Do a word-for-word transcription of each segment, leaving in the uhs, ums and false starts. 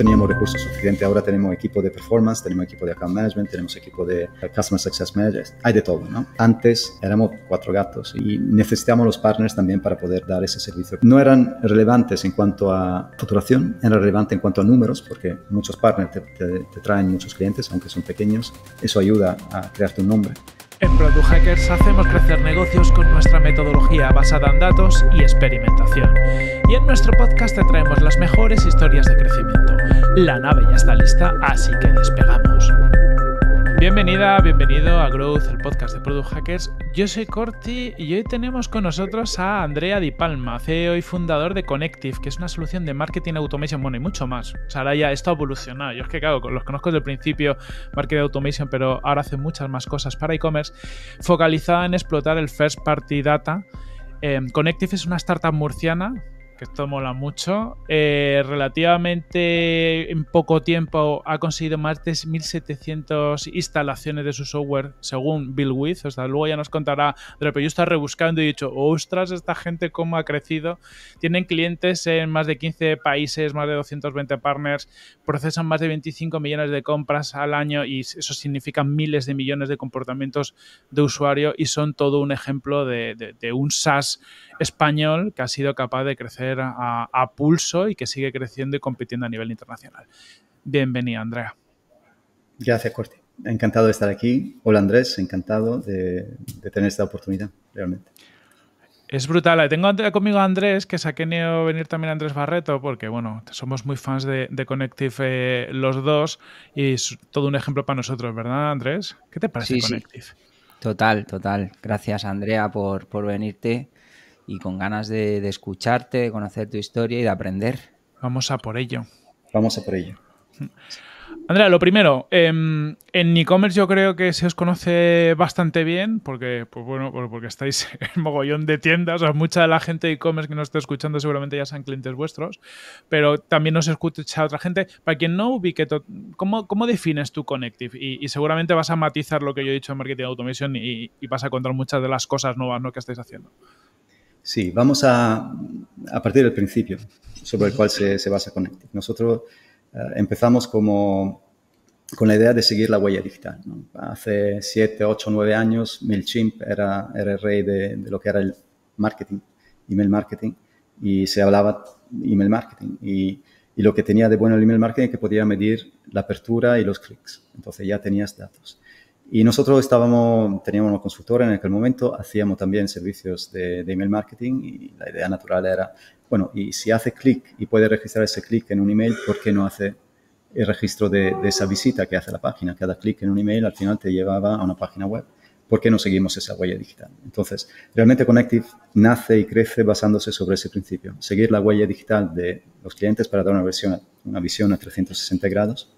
teníamos recursos suficientes. Ahora tenemos equipo de performance, tenemos equipo de account management, tenemos equipo de customer success managers, hay de todo, ¿no? Antes éramos cuatro gatos y necesitamos los partners también para poder dar ese servicio. No eran relevantes en cuanto a facturación, eran relevantes en cuanto a números, porque muchos partners te, te, te traen muchos clientes, aunque son pequeños. Eso ayuda a crearte un nombre. En Product Hackers hacemos crecer negocios con nuestra metodología basada en datos y experimentación. Y en nuestro podcast te traemos las mejores historias de crecimiento. La nave ya está lista, así que despegamos. Bienvenida, bienvenido a Growth, el podcast de Product Hackers. Yo soy Corti y hoy tenemos con nosotros a Andrea Di Palma, C E O y fundador de Connective, que es una solución de marketing automation, bueno, y mucho más. O sea, ahora ya esto ha evolucionado. Yo es que, claro, los conozco desde el principio, marketing automation, pero ahora hace muchas más cosas para e-commerce, focalizada en explotar el first party data. Eh, Connective es una startup murciana, que esto mola mucho. Eh, relativamente en poco tiempo ha conseguido más de mil setecientas instalaciones de su software según Bill With. O sea, luego ya nos contará, pero yo estaba rebuscando y he dicho, ostras, esta gente cómo ha crecido. Tienen clientes en más de quince países, más de doscientos veinte partners, procesan más de veinticinco millones de compras al año y eso significa miles de millones de comportamientos de usuario y son todo un ejemplo de, de, de un SaaS español que ha sido capaz de crecer A, a pulso y que sigue creciendo y compitiendo a nivel internacional. Bienvenida, Andrea. Gracias, Corti. Encantado de estar aquí. Hola, Andrés. Encantado de, de tener esta oportunidad, realmente. Es brutal. Tengo conmigo a Andrés, que se ha querido venir también Andrés Barreto, porque, bueno, somos muy fans de, de Connective eh, los dos y es todo un ejemplo para nosotros, ¿verdad, Andrés? ¿Qué te parece sí, Connective? Sí. Total, total. Gracias, Andrea, por, por venirte. Y con ganas de, de escucharte, de conocer tu historia y de aprender. Vamos a por ello. Vamos a por ello. Andrea, lo primero, eh, en e-commerce yo creo que se os conoce bastante bien porque, pues bueno, porque estáis en mogollón de tiendas. O sea, mucha de la gente de e-commerce que nos está escuchando seguramente ya sean clientes vuestros, pero también nos escucha otra gente. Para quien no ubique, ¿cómo, cómo defines tu Connective? Y, y seguramente vas a matizar lo que yo he dicho en Marketing Automation y, y vas a contar muchas de las cosas nuevas, ¿no?, que estáis haciendo. Sí, vamos a, a partir del principio sobre el cual se, se basa Connective. Nosotros uh, empezamos como, con la idea de seguir la huella digital, ¿no? Hace siete, ocho, nueve años MailChimp era, era el rey de, de lo que era el marketing, email marketing, y se hablaba email marketing. Y, y lo que tenía de bueno el email marketing es que podía medir la apertura y los clics. Entonces ya tenías datos. Y nosotros estábamos, teníamos una consultora en aquel momento, hacíamos también servicios de, de email marketing y la idea natural era, bueno, y si hace clic y puede registrar ese clic en un email, ¿por qué no hace el registro de, de esa visita que hace la página? Cada clic en un email al final te llevaba a una página web. ¿Por qué no seguimos esa huella digital? Entonces, realmente Connective nace y crece basándose sobre ese principio. Seguir la huella digital de los clientes para dar una, versión, una visión a trescientos sesenta grados.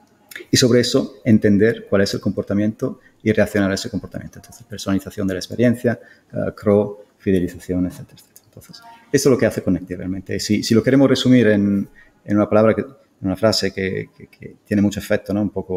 Y sobre eso, entender cuál es el comportamiento y reaccionar a ese comportamiento. Entonces, personalización de la experiencia, uh, crawl, fidelización, etcétera, etcétera. Entonces, eso es lo que hace Connective realmente. Si, si lo queremos resumir en, en una palabra, que, en una frase que, que, que tiene mucho efecto, ¿no? Un poco,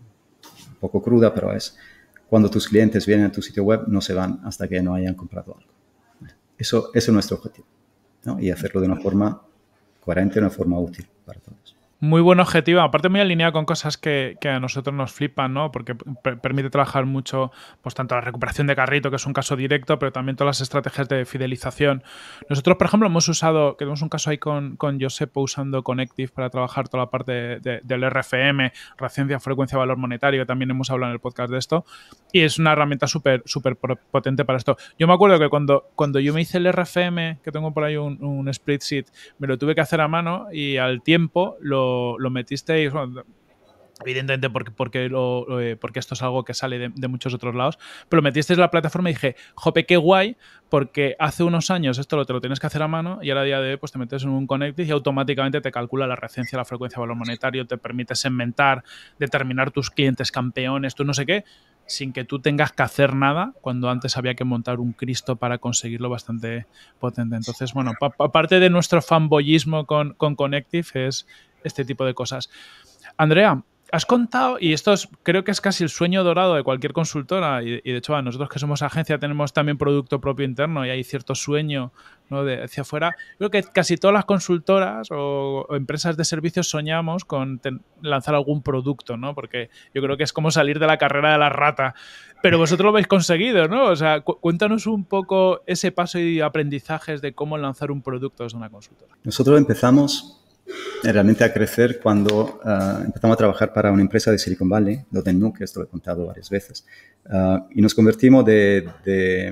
un poco cruda, pero es cuando tus clientes vienen a tu sitio web, no se van hasta que no hayan comprado algo. Eso, eso es nuestro objetivo, ¿no? Y hacerlo de una forma coherente, de una forma útil para todos. Muy buen objetivo, aparte muy alineado con cosas que, que a nosotros nos flipan, ¿no? Porque per permite trabajar mucho, pues tanto la recuperación de carrito, que es un caso directo, pero también todas las estrategias de fidelización. Nosotros, por ejemplo, hemos usado, que tenemos un caso ahí con, con Josepo usando Connective para trabajar toda la parte de, de, del R F M, reacción, frecuencia, valor monetario, que también hemos hablado en el podcast de esto, y es una herramienta súper súper potente para esto. Yo me acuerdo que cuando, cuando yo me hice el R F M, que tengo por ahí un, un spreadsheet, me lo tuve que hacer a mano y al tiempo lo lo metisteis, bueno, evidentemente porque, porque, lo, porque esto es algo que sale de, de muchos otros lados, pero metisteis la plataforma y dije, jope, qué guay, porque hace unos años esto lo te lo tienes que hacer a mano y ahora a día de hoy pues te metes en un Connective y automáticamente te calcula la referencia, la frecuencia de valor monetario, te permite segmentar, determinar tus clientes campeones, tú no sé qué, sin que tú tengas que hacer nada, cuando antes había que montar un Cristo para conseguirlo bastante potente. Entonces, bueno, aparte de nuestro fanboyismo con, con Connective es este tipo de cosas. Andrea, Has contado, y esto es, creo que es casi el sueño dorado de cualquier consultora, y, y de hecho, bueno, nosotros que somos agencia tenemos también producto propio interno y hay cierto sueño, ¿no?, de hacia afuera. Creo que casi todas las consultoras o, o empresas de servicios soñamos con ten, lanzar algún producto, ¿no? Porque yo creo que es como salir de la carrera de la rata. Pero vosotros lo habéis conseguido, ¿no? O sea, cu cuéntanos un poco ese paso y aprendizajes de cómo lanzar un producto desde una consultora. Nosotros empezamos realmente a crecer cuando uh, empezamos a trabajar para una empresa de Silicon Valley, Dotemu, que esto lo he contado varias veces, uh, y nos convertimos de, de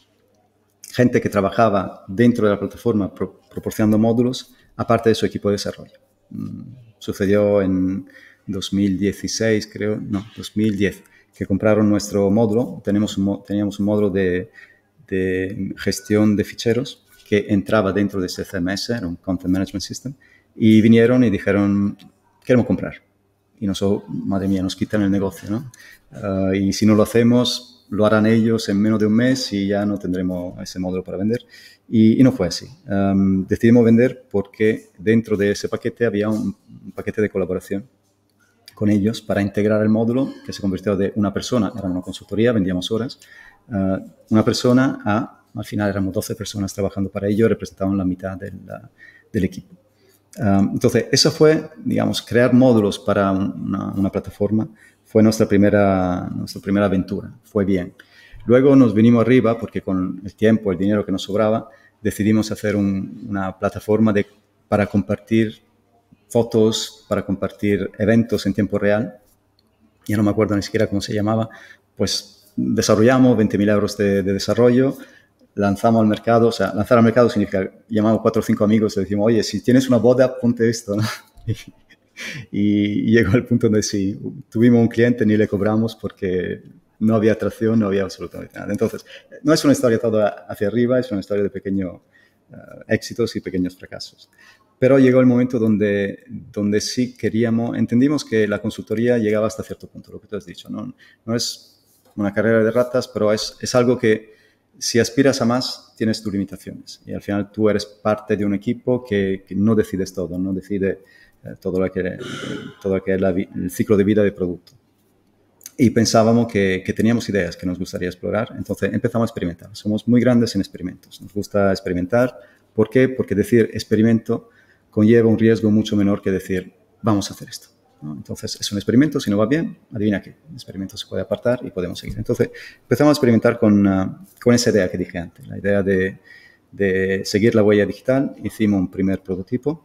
gente que trabajaba dentro de la plataforma pro, proporcionando módulos a parte de su equipo de desarrollo. Um, sucedió en dos mil dieciséis, creo, no, dos mil diez, que compraron nuestro módulo. Tenemos un, teníamos un módulo de, de gestión de ficheros que entraba dentro de ese C M S, era un Content Management System, y vinieron y dijeron, queremos comprar. Y nosotros, madre mía, nos quitan el negocio, ¿no? Uh, y si no lo hacemos, lo harán ellos en menos de un mes y ya no tendremos ese módulo para vender. Y, y no fue así. Um, decidimos vender porque dentro de ese paquete había un, un paquete de colaboración con ellos para integrar el módulo, que se convirtió de una persona, era una consultoría, vendíamos horas, uh, una persona a, al final éramos doce personas trabajando para ello, representaban la mitad del, del equipo. Um, entonces, eso fue, digamos, crear módulos para una, una plataforma, fue nuestra primera, nuestra primera aventura, fue bien. Luego nos vinimos arriba porque con el tiempo, el dinero que nos sobraba, decidimos hacer un, una plataforma de, para compartir fotos, para compartir eventos en tiempo real. Ya no me acuerdo ni siquiera cómo se llamaba. Pues desarrollamos veinte mil euros de, de desarrollo, lanzamos al mercado, o sea, lanzar al mercado significa llamamos cuatro o cinco amigos y le decimos, oye, si tienes una boda, ponte esto, ¿no? Y, y, y llegó al punto donde sí, tuvimos un cliente, ni le cobramos porque no había atracción, no había absolutamente nada. Entonces, no es una historia toda hacia arriba, es una historia de pequeños uh, éxitos y pequeños fracasos. Pero llegó el momento donde, donde sí queríamos, entendimos que la consultoría llegaba hasta cierto punto, lo que tú has dicho, ¿no? No es una carrera de ratas, pero es, es algo que si aspiras a más, tienes tus limitaciones. Y al final tú eres parte de un equipo que, que no decides todo, no decide eh, todo lo que, todo lo que es la, el ciclo de vida del producto. Y pensábamos que, que teníamos ideas que nos gustaría explorar, entonces empezamos a experimentar. Somos muy grandes en experimentos, nos gusta experimentar. ¿Por qué? Porque decir experimento conlleva un riesgo mucho menor que decir vamos a hacer esto, ¿no? Entonces es un experimento, si no va bien, adivina qué, el experimento se puede apartar y podemos seguir. Entonces empezamos a experimentar con, uh, con esa idea que dije antes, la idea de, de seguir la huella digital. Hicimos un primer prototipo,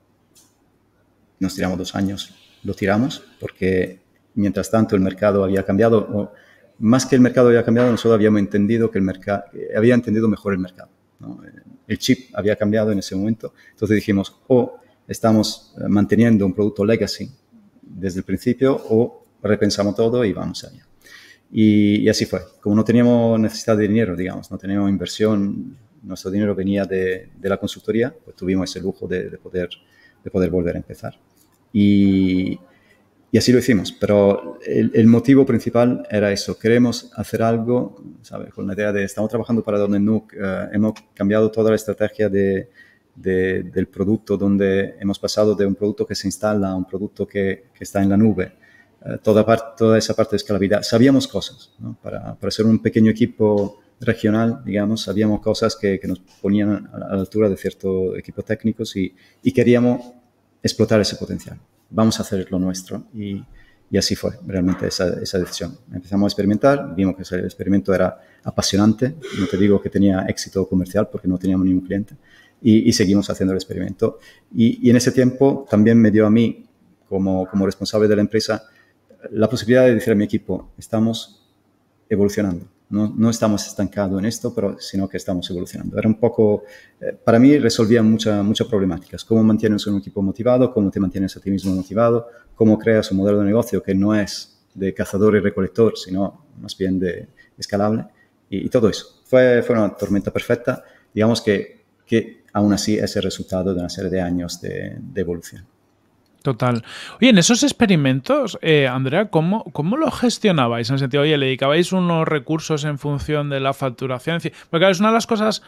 nos tiramos dos años, lo tiramos porque mientras tanto el mercado había cambiado, o más que el mercado había cambiado, nosotros habíamos entendido que el mercado, había entendido mejor el mercado, ¿no? El chip había cambiado en ese momento, entonces dijimos, o estamos manteniendo un producto legacy desde el principio o repensamos todo y vamos allá. Y, y así fue. Como no teníamos necesidad de dinero, digamos, no teníamos inversión, nuestro dinero venía de, de la consultoría, pues tuvimos ese lujo de, de, poder, de poder volver a empezar. Y, y así lo hicimos, pero el, el motivo principal era eso, queremos hacer algo, ¿sabes? Con la idea de, estamos trabajando para Dotemu, uh, hemos cambiado toda la estrategia de, de, del producto, donde hemos pasado de un producto que se instala a un producto que, que está en la nube, uh, toda, part, toda esa parte de escalabilidad. Sabíamos cosas, ¿no? Para, para ser un pequeño equipo regional, digamos, sabíamos cosas que, que nos ponían a la, a la altura de ciertos equipos técnicos y, y queríamos explotar ese potencial. Vamos a hacer lo nuestro y, y así fue realmente esa, esa decisión. Empezamos a experimentar, vimos que ese experimento era apasionante, no te digo que tenía éxito comercial porque no teníamos ningún cliente y, y seguimos haciendo el experimento y, y en ese tiempo también me dio a mí como, como responsable de la empresa la posibilidad de decir a mi equipo, estamos evolucionando. No, no estamos estancados en esto, pero sino que estamos evolucionando. Era un poco, eh, para mí resolvía muchas muchas problemáticas. Cómo mantienes un equipo motivado, cómo te mantienes a ti mismo motivado, cómo creas un modelo de negocio que no es de cazador y recolector, sino más bien de escalable. Y, y todo eso. Fue, fue una tormenta perfecta. Digamos que, que aún así es el resultado de una serie de años de, de evolución. Total. Oye, en esos experimentos, eh, Andrea, ¿cómo, ¿cómo lo gestionabais? En el sentido, oye, ¿le dedicabais unos recursos en función de la facturación? Porque claro, es una de las cosas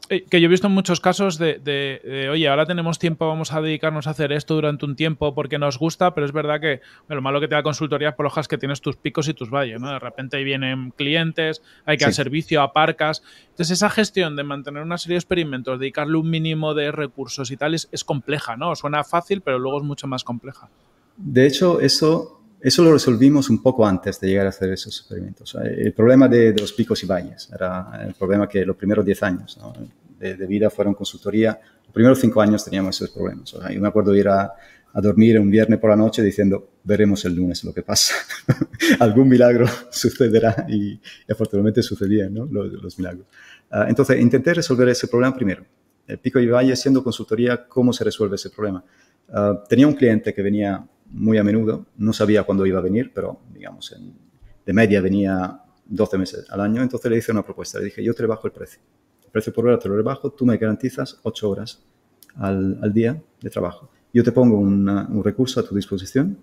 Que yo he visto en muchos casos de, de, de, oye, ahora tenemos tiempo, vamos a dedicarnos a hacer esto durante un tiempo porque nos gusta, pero es verdad que bueno, lo malo que te da consultoría por hojas es que tienes tus picos y tus valles, ¿no? De repente ahí vienen clientes, hay que sí. dar servicio, aparcas. Entonces esa gestión de mantener una serie de experimentos, dedicarle un mínimo de recursos y tal, es, es compleja, ¿no? Suena fácil, pero luego es mucho más compleja. De hecho, eso... Eso lo resolvimos un poco antes de llegar a hacer esos experimentos. El problema de, de los picos y valles era el problema que los primeros diez años, ¿no? de, de vida fueron consultoría. Los primeros cinco años teníamos esos problemas. O sea, yo me acuerdo ir a, a dormir un viernes por la noche diciendo, veremos el lunes lo que pasa. Algún milagro sucederá y, y afortunadamente sucedían, ¿no? los, los milagros. Uh, entonces, intenté resolver ese problema primero. El pico y valle, siendo consultoría, ¿cómo se resuelve ese problema? Uh, tenía un cliente que venía muy a menudo, no sabía cuándo iba a venir, pero digamos, en, de media venía doce meses al año, entonces le hice una propuesta, le dije, yo te rebajo el precio, el precio por hora te lo rebajo, tú me garantizas ocho horas al, al día de trabajo, yo te pongo una, un recurso a tu disposición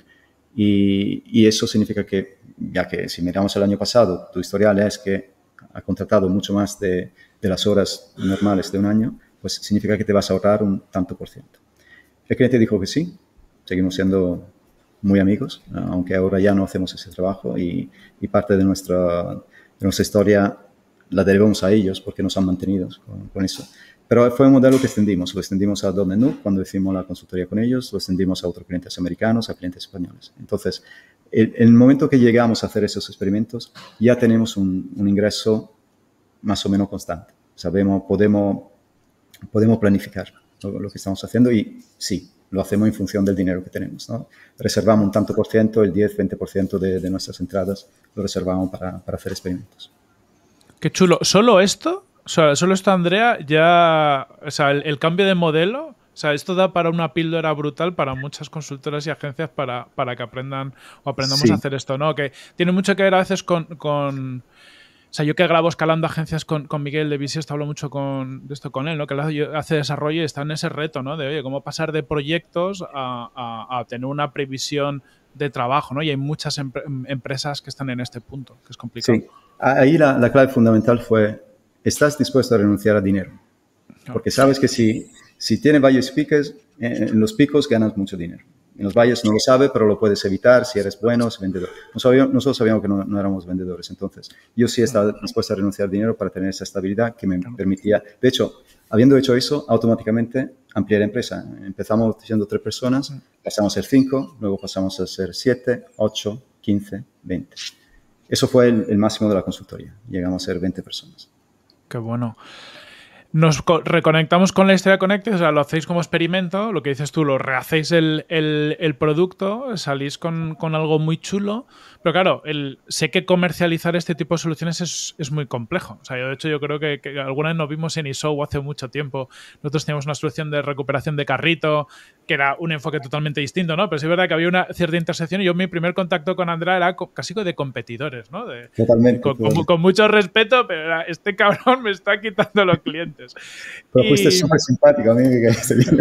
y, y eso significa que, ya que si miramos el año pasado, tu historial es que ha contratado mucho más de, de las horas normales de un año, pues significa que te vas a ahorrar un tanto por ciento. El cliente dijo que sí, seguimos siendo muy amigos, aunque ahora ya no hacemos ese trabajo y, y parte de nuestra, de nuestra historia la derivamos a ellos porque nos han mantenido con, con eso. Pero fue un modelo que extendimos, lo extendimos a Dotnet cuando hicimos la consultoría con ellos, lo extendimos a otros clientes americanos, a clientes españoles. Entonces, en el momento que llegamos a hacer esos experimentos, ya tenemos un, un ingreso más o menos constante. Sabemos, podemos, podemos planificar lo, lo que estamos haciendo y sí, lo hacemos en función del dinero que tenemos, ¿no? Reservamos un tanto por ciento, el diez, veinte por ciento de, de nuestras entradas lo reservamos para, para hacer experimentos. Qué chulo. ¿Solo esto? O sea, solo esto, Andrea, ya... O sea, el, el cambio de modelo... O sea, esto da para una píldora brutal para muchas consultoras y agencias para, para que aprendan o aprendamos sí. a hacer esto, ¿no? Que tiene mucho que ver a veces con... con O sea, yo que grabo escalando agencias con, con Miguel de Bisiesto, hablo mucho con, de esto con él, ¿no? Que él hace desarrollo y está en ese reto, ¿no? De, oye, cómo pasar de proyectos a, a, a tener una previsión de trabajo, ¿no? Y hay muchas em empresas que están en este punto, que es complicado. Sí, ahí la, la clave fundamental fue, ¿estás dispuesto a renunciar a dinero? Porque sabes que si, si tienes valles picos, en los picos ganas mucho dinero. En los valles no lo sabe, pero lo puedes evitar si eres bueno, si vendedor. Nosotros sabíamos que no, no éramos vendedores, entonces yo sí estaba dispuesto a renunciar a dinero para tener esa estabilidad que me permitía. De hecho, habiendo hecho eso, automáticamente amplié la empresa. Empezamos siendo tres personas, pasamos a ser cinco, luego pasamos a ser siete, ocho, quince, veinte. Eso fue el, el máximo de la consultoría. Llegamos a ser veinte personas. Qué bueno. Nos reconectamos con la historia de Connective, o sea, lo hacéis como experimento, lo que dices tú, lo rehacéis el, el, el producto, salís con, con algo muy chulo, pero claro, el, sé que comercializar este tipo de soluciones es, es muy complejo. O sea, yo, de hecho, yo creo que, que alguna vez nos vimos en I S O hace mucho tiempo. Nosotros teníamos una solución de recuperación de carrito, que era un enfoque totalmente distinto, ¿no? Pero sí es verdad que había una cierta intersección y yo mi primer contacto con Andrea era casi de competidores, ¿no? De, totalmente. Con, con, con mucho respeto, pero era, este cabrón me está quitando los clientes. Pero y... fuiste súper simpático a mí. Que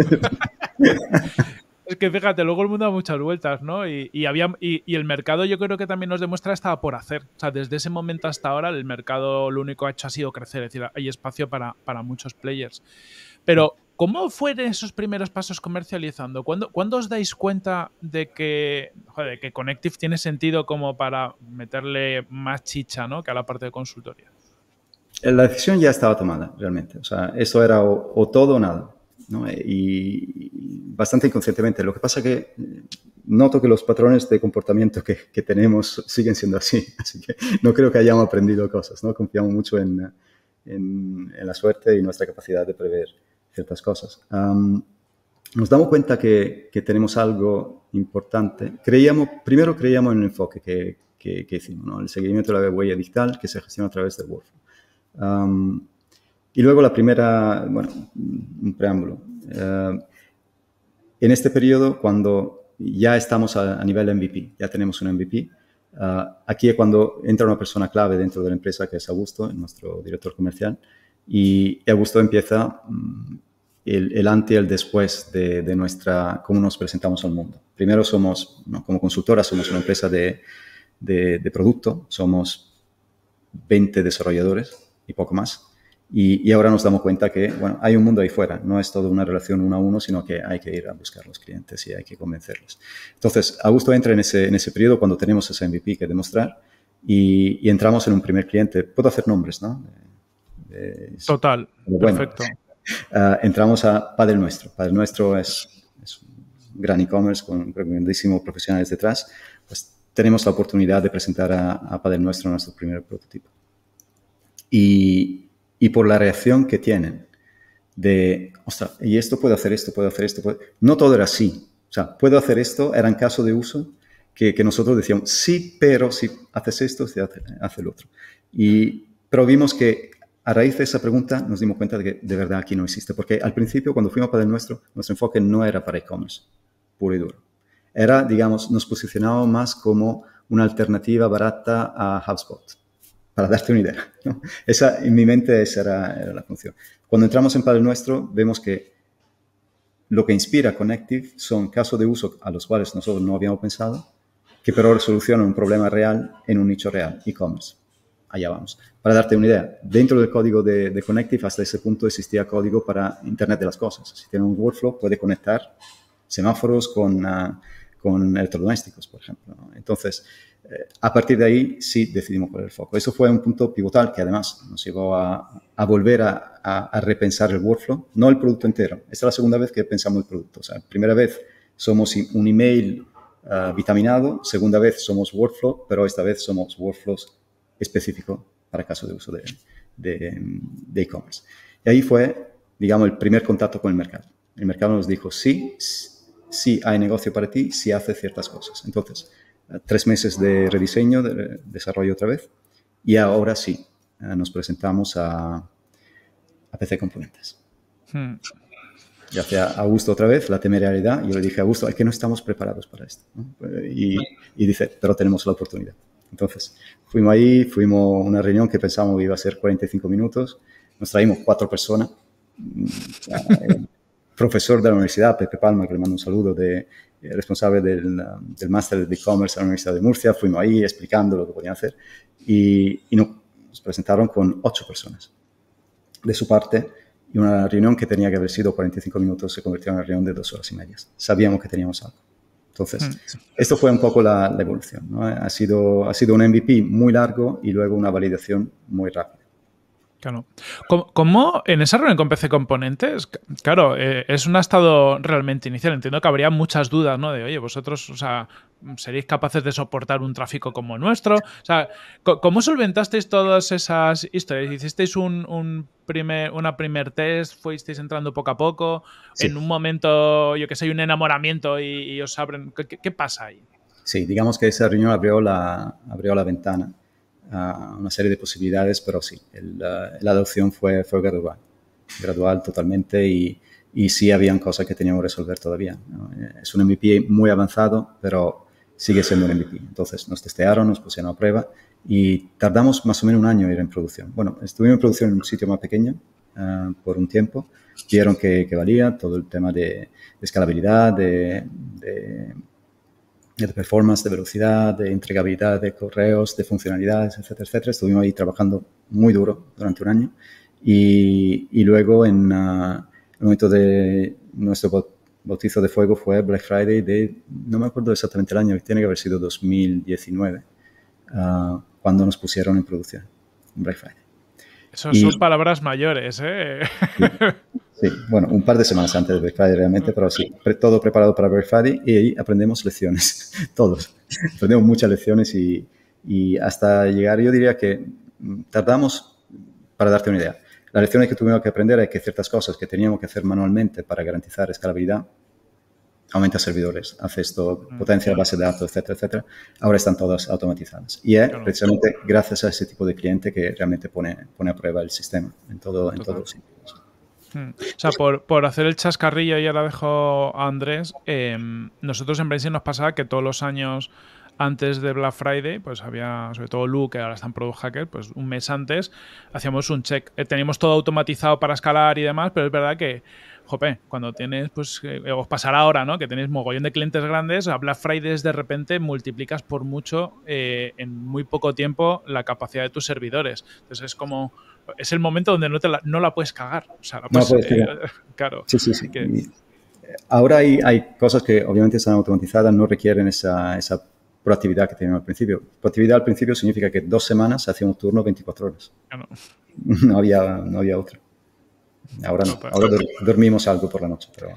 es que fíjate, luego el mundo da muchas vueltas, ¿no? Y, y, había, y, y el mercado yo creo que también nos demuestra estaba por hacer. O sea, desde ese momento hasta ahora el mercado lo único que ha hecho ha sido crecer. Es decir, hay espacio para, para muchos players. Pero, ¿cómo fueron esos primeros pasos comercializando? ¿Cuándo, ¿cuándo os dais cuenta de que, joder, que Connective tiene sentido como para meterle más chicha, ¿no? Que a la parte de consultoría? La decisión ya estaba tomada, realmente. O sea, eso era o, o todo o nada, ¿no? Y, y bastante inconscientemente. Lo que pasa es que noto que los patrones de comportamiento que, que tenemos siguen siendo así. Así que no creo que hayamos aprendido cosas, ¿no? Confiamos mucho en, en, en la suerte y nuestra capacidad de prever ciertas cosas. Um, nos damos cuenta que, que tenemos algo importante. Creíamos, primero creíamos en el enfoque que, que, que hicimos, ¿no? El seguimiento de la huella digital que se gestiona a través del workflow. Um, y luego la primera, bueno, un preámbulo. Uh, en este periodo, cuando ya estamos a, a nivel M V P, ya tenemos un M V P, uh, aquí es cuando entra una persona clave dentro de la empresa, que es Augusto, nuestro director comercial, y Augusto empieza um, el, el antes y el después de, de nuestra, cómo nos presentamos al mundo. Primero somos, ¿no? Como consultora, somos una empresa de, de, de producto, somos veinte desarrolladores y poco más. Y, y ahora nos damos cuenta que, bueno, hay un mundo ahí fuera. No es todo una relación uno a uno, sino que hay que ir a buscar los clientes y hay que convencerlos. Entonces, Augusto entra en ese, en ese periodo cuando tenemos ese M V P que demostrar y, y entramos en un primer cliente. Puedo hacer nombres, ¿no? Eh, Total, bueno, perfecto. Uh, entramos a Padel Nuestro. Padel Nuestro es, es un gran e-commerce con grandísimos profesionales detrás. Pues tenemos la oportunidad de presentar a, a Padel Nuestro nuestro primer prototipo. Y, y por la reacción que tienen de, ostras, y esto puedo hacer esto, puedo hacer esto. Puedo... No todo era sí. O sea, puedo hacer esto, eran casos de uso que, que nosotros decíamos, sí, pero si haces esto, si haces hace el otro. Y, pero vimos que a raíz de esa pregunta nos dimos cuenta de que de verdad aquí no existe. Porque al principio, cuando fuimos para el nuestro, nuestro enfoque no era para e-commerce, puro y duro. Era, digamos, nos posicionábamos más como una alternativa barata a HubSpot, para darte una idea, ¿no? Esa, en mi mente esa era, era la función. Cuando entramos en Padel Nuestro, vemos que lo que inspira Connective son casos de uso a los cuales nosotros no habíamos pensado, que pero solucionan un problema real en un nicho real, e-commerce. Allá vamos. Para darte una idea, dentro del código de, de Connective, hasta ese punto existía código para Internet de las cosas. Si tiene un workflow, puede conectar semáforos con, uh, con electrodomésticos, por ejemplo, ¿no? Entonces, eh, a partir de ahí, sí decidimos poner el foco. Eso fue un punto pivotal que además nos llevó a, a volver a, a, a repensar el workflow, no el producto entero. Esta es la segunda vez que pensamos el producto. O sea, primera vez somos un email uh, vitaminado, segunda vez somos workflow, pero esta vez somos workflows específico para caso de uso de, de, de e-commerce. Y ahí fue, digamos, el primer contacto con el mercado. El mercado nos dijo, sí, sí hay negocio para ti, sí hace ciertas cosas. Entonces, tres meses de rediseño, de desarrollo otra vez, y ahora sí, nos presentamos a, a P C Componentes. Hmm. Ya hacia Augusto otra vez, la temerariedad, y yo le dije a Augusto, es que no estamos preparados para esto, ¿no? Y, y dice, pero tenemos la oportunidad. Entonces, fuimos ahí, fuimos a una reunión que pensábamos que iba a ser cuarenta y cinco minutos. Nos traímos cuatro personas. El profesor de la universidad, Pepe Palma, que le mando un saludo, de, responsable del, del máster de e-commerce a la Universidad de Murcia. Fuimos ahí explicando lo que podían hacer. Y, y nos presentaron con ocho personas de su parte. Y una reunión que tenía que haber sido cuarenta y cinco minutos se convirtió en una reunión de dos horas y media. Sabíamos que teníamos algo. Entonces, mm. esto fue un poco la, la evolución, ¿no? Ha sido, ha sido un M V P muy largo y luego una validación muy rápida. Claro. ¿Cómo en esa reunión con P C Componentes? Claro, eh, es un estado realmente inicial. Entiendo que habría muchas dudas, ¿no? De, oye, vosotros, o sea, ¿seréis capaces de soportar un tráfico como nuestro? O sea, ¿cómo solventasteis todas esas historias? ¿Hicisteis un, un primer, una primer test? ¿Fuisteis entrando poco a poco? Sí. En un momento, yo que sé, hay un enamoramiento y, y os abren... ¿Qué, ¿Qué pasa ahí? Sí, digamos que esa reunión abrió la, abrió la ventana a una serie de posibilidades, pero sí, el, la, la adopción fue, fue gradual, gradual totalmente y, y sí habían cosas que teníamos que resolver todavía, ¿no? Es un M V P muy avanzado, pero sigue siendo un M V P. Entonces nos testearon, nos pusieron a prueba y tardamos más o menos un año en ir en producción. Bueno, estuvimos en producción en un sitio más pequeño uh, por un tiempo, vieron que, que valía todo el tema de, de escalabilidad, de... de de performance, de velocidad, de entregabilidad de correos, de funcionalidades, etcétera, etcétera. Estuvimos ahí trabajando muy duro durante un año y, y luego en uh, el momento de nuestro bautizo de fuego fue Black Friday de, no me acuerdo exactamente el año, tiene que haber sido dos mil diecinueve, uh, cuando nos pusieron en producción, en Black Friday. Eso y, son palabras mayores, ¿eh? Sí. Sí, bueno, un par de semanas antes de Black Friday realmente, pero sí, pre todo preparado para Black Friday y ahí aprendemos lecciones, todos. Aprendemos muchas lecciones y, y hasta llegar, yo diría que tardamos, para darte una idea, las lecciones que tuvimos que aprender es que ciertas cosas que teníamos que hacer manualmente para garantizar escalabilidad, aumenta servidores, hace esto, potencia base de datos, etcétera, etcétera, ahora están todas automatizadas. Y es precisamente gracias a ese tipo de cliente que realmente pone, pone a prueba el sistema en, todo, en todos los sitios. O sea, por, por hacer el chascarrillo, y ahora dejo a Andrés, eh, nosotros en Brainsen nos pasaba que todos los años antes de Black Friday, pues había, sobre todo Lu, que ahora está en Product Hacker, pues un mes antes hacíamos un check. Eh, teníamos todo automatizado para escalar y demás, pero es verdad que jope, cuando tienes, pues, eh, os pasará ahora, ¿no? Que tenéis mogollón de clientes grandes, a Black Friday de repente multiplicas por mucho eh, en muy poco tiempo la capacidad de tus servidores. Entonces es como, es el momento donde no, te la, no la puedes cagar. O sea, la puedes, No puedes eh, cagar. claro. Sí, sí, sí. Que, Y ahora hay, hay cosas que obviamente están automatizadas, no requieren esa, esa proactividad que tenían al principio. Proactividad al principio significa que dos semanas se hacía un turno veinticuatro horas. claro. No había, no había otra. Ahora no. Ahora dor- dormimos algo por la noche, pero,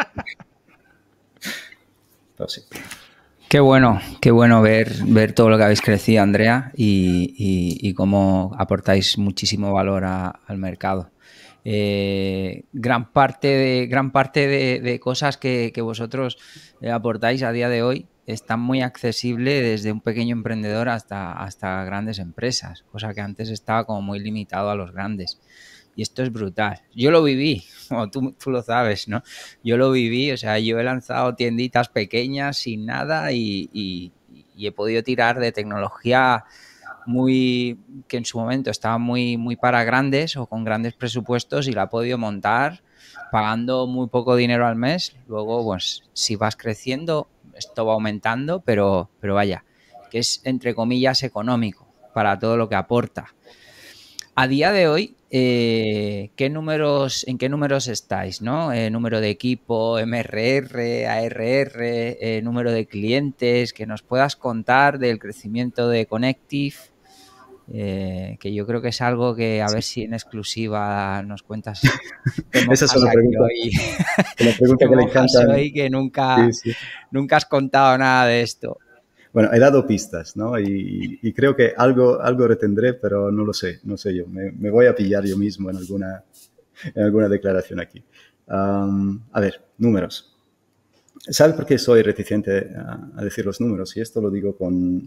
pero sí. Qué bueno, qué bueno ver, ver todo lo que habéis crecido, Andrea, y, y, y cómo aportáis muchísimo valor a, al mercado. Eh, gran parte de, gran parte de, de cosas que, que vosotros aportáis a día de hoy están muy accesibles desde un pequeño emprendedor hasta, hasta grandes empresas, cosa que antes estaba como muy limitado a los grandes. Y esto es brutal. Yo lo viví, como tú, tú lo sabes, ¿no? Yo lo viví, o sea, yo he lanzado tienditas pequeñas sin nada y, y, y he podido tirar de tecnología muy que en su momento estaba muy, muy para grandes o con grandes presupuestos y la he podido montar pagando muy poco dinero al mes. Luego, pues, si vas creciendo, esto va aumentando, pero, pero vaya, que es, entre comillas, económico para todo lo que aporta. A día de hoy, eh, ¿qué números, ¿en qué números estáis? ¿No? Eh, número de equipo, M R R, A R R, eh, número de clientes, que nos puedas contar del crecimiento de Connective, eh, que yo creo que es algo que a ver si en exclusiva nos cuentas. Esa es una pregunta, hoy, una pregunta que le encanta. Hoy que nunca, sí, sí. nunca has contado nada de esto. Bueno, he dado pistas, ¿no? Y, y creo que algo, algo retendré, pero no lo sé, no sé yo. Me, me voy a pillar yo mismo en alguna, en alguna declaración aquí. Um, a ver, números. ¿Sabes por qué soy reticente a, a decir los números? Y esto lo digo con,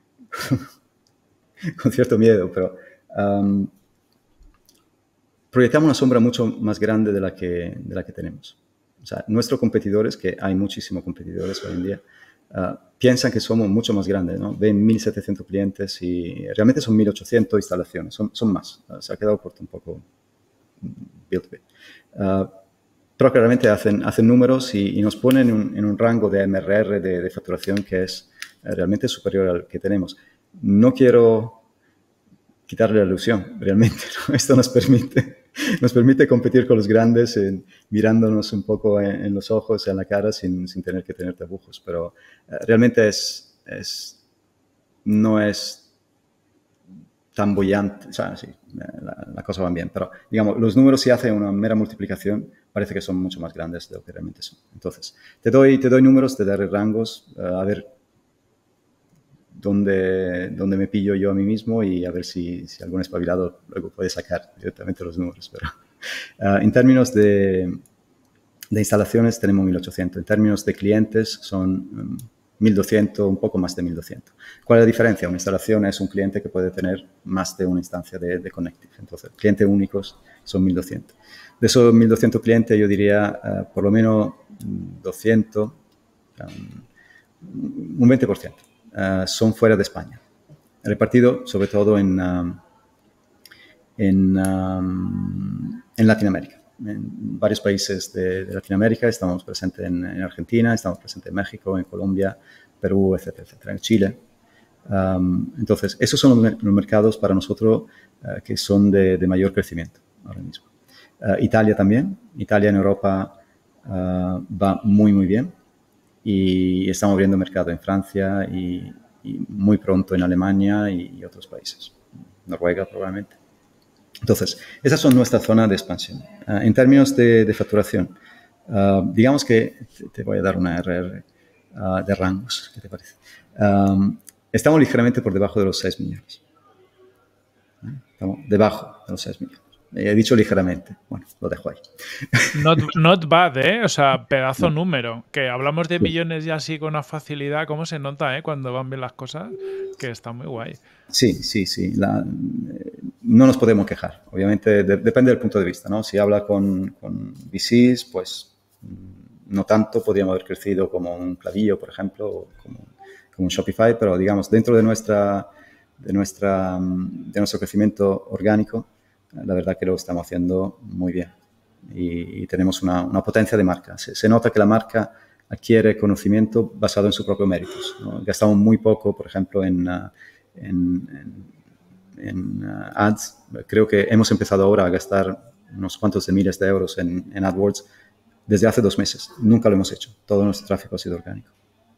con cierto miedo, pero um, proyectamos una sombra mucho más grande de la que, de la que tenemos. O sea, nuestros competidores, que hay muchísimos competidores hoy en día, Uh, piensan que somos mucho más grandes, ¿no? Ven mil setecientos clientes y realmente son mil ochocientos instalaciones, son, son más. Uh, se ha quedado corto un poco BuildBit. Uh, pero claramente hacen, hacen números y, y nos ponen en un, en un rango de M R R, de, de facturación, que es uh, realmente superior al que tenemos. No quiero quitarle la ilusión, realmente, ¿no? Esto nos permite, nos permite competir con los grandes en, mirándonos un poco en, en los ojos, en la cara, sin, sin tener que tener tabujos. Pero uh, realmente es, es, no es tan bollante. O sea, sí, la, la cosa va bien. Pero, digamos, los números, si hacen una mera multiplicación, parece que son mucho más grandes de lo que realmente son. Entonces, te doy, te doy números, te daré rangos, uh, a ver Donde, donde me pillo yo a mí mismo y a ver si, si algún espabilado luego puede sacar directamente los números. Pero uh, en términos de, de instalaciones tenemos mil ochocientos. En términos de clientes son um, mil doscientos, un poco más de mil doscientos. ¿Cuál es la diferencia? Una instalación es un cliente que puede tener más de una instancia de, de Connective. Entonces, clientes únicos son mil doscientos. De esos mil doscientos clientes, yo diría uh, por lo menos doscientos, um, un veinte por ciento. Uh, son fuera de España, repartido sobre todo en, uh, en, um, en Latinoamérica. En varios países de, de Latinoamérica, estamos presentes en, en Argentina, estamos presentes en México, en Colombia, Perú, etcétera, etcétera, en Chile. Um, entonces, esos son los, los mercados para nosotros uh, que son de, de mayor crecimiento ahora mismo. Uh, Italia también. Italia en Europa uh, va muy, muy bien. Y estamos abriendo mercado en Francia y, y muy pronto en Alemania y, y otros países. Noruega probablemente. Entonces, esas son nuestras zonas de expansión. Uh, en términos de, de facturación, uh, digamos que, te, te voy a dar una R R uh, de rangos, ¿qué te parece? Um, estamos ligeramente por debajo de los seis millones. ¿Eh? Estamos debajo de los seis millones. He dicho ligeramente. Bueno, lo dejo ahí. Not, not bad, ¿eh? O sea, pedazo no. número. Que hablamos de millones ya así con una facilidad. ¿Cómo se nota, eh? Cuando van bien las cosas. Que está muy guay. Sí, sí, sí. La, eh, no nos podemos quejar. Obviamente, de, depende del punto de vista, ¿no? Si habla con, con V Cs, pues no tanto. Podríamos haber crecido como un Klaviyo, por ejemplo, o como, como un Shopify. Pero, digamos, dentro de, nuestra, de, nuestra, de nuestro crecimiento orgánico, la verdad que lo estamos haciendo muy bien. y, y tenemos una, una potencia de marca. Se, se nota que la marca adquiere conocimiento basado en sus propios méritos, ¿no? Gastamos muy poco, por ejemplo, en, uh, en, en, en uh, ads. Creo que hemos empezado ahora a gastar unos cuantos de miles de euros en, en AdWords desde hace dos meses. Nunca lo hemos hecho. Todo nuestro tráfico ha sido orgánico.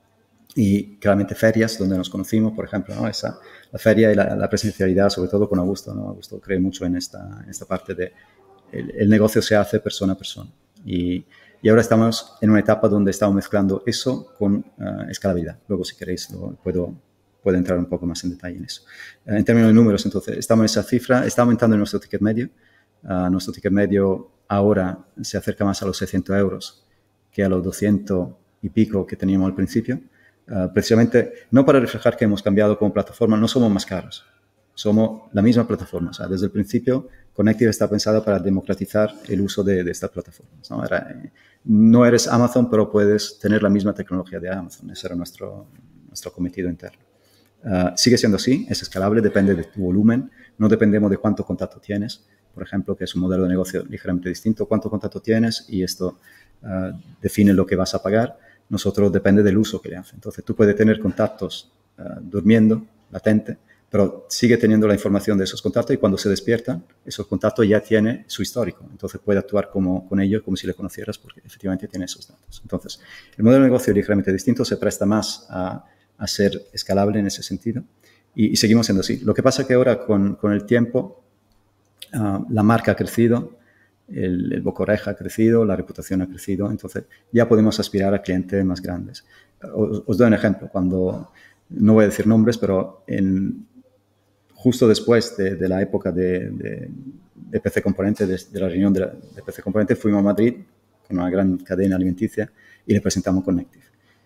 Y claramente ferias donde nos conocimos, por ejemplo, ¿no? Esa, la feria y la, la presencialidad, sobre todo con Augusto, ¿no? Augusto cree mucho en esta, en esta parte de el, el negocio se hace persona a persona. Y, y ahora estamos en una etapa donde estamos mezclando eso con uh, escalabilidad. Luego, si queréis, luego puedo, puedo entrar un poco más en detalle en eso. Uh, en términos de números, entonces, estamos en esa cifra, está aumentando nuestro ticket medio. Uh, nuestro ticket medio ahora se acerca más a los seiscientos euros que a los doscientos y pico que teníamos al principio. Uh, precisamente, no para reflejar que hemos cambiado como plataforma, no somos más caros, somos la misma plataforma. O sea, desde el principio, Connective está pensada para democratizar el uso de, de estas plataformas, ¿no? Era, eh, no eres Amazon, pero puedes tener la misma tecnología de Amazon. Ese era nuestro, nuestro cometido interno. Uh, sigue siendo así, es escalable, depende de tu volumen, no dependemos de cuánto contacto tienes, por ejemplo, que es un modelo de negocio ligeramente distinto, cuánto contacto tienes y esto uh, define lo que vas a pagar. Nosotros depende del uso que le hace. Entonces, tú puedes tener contactos uh, durmiendo, latente, pero sigue teniendo la información de esos contactos y cuando se despiertan, esos contactos ya tiene su histórico. Entonces, puede actuar como, con ellos como si le conocieras porque efectivamente tiene esos datos. Entonces, el modelo de negocio ligeramente distinto se presta más a, a ser escalable en ese sentido y, y seguimos siendo así. Lo que pasa es que ahora, con, con el tiempo, uh, la marca ha crecido, El, el boca oreja ha crecido, la reputación ha crecido, entonces ya podemos aspirar a clientes más grandes. Os, os doy un ejemplo. Cuando, no voy a decir nombres, pero en, justo después de, de la época de, de, de P C Componente, de, de la reunión de, la, de P C Componente, fuimos a Madrid con una gran cadena alimenticia y le presentamos Connective.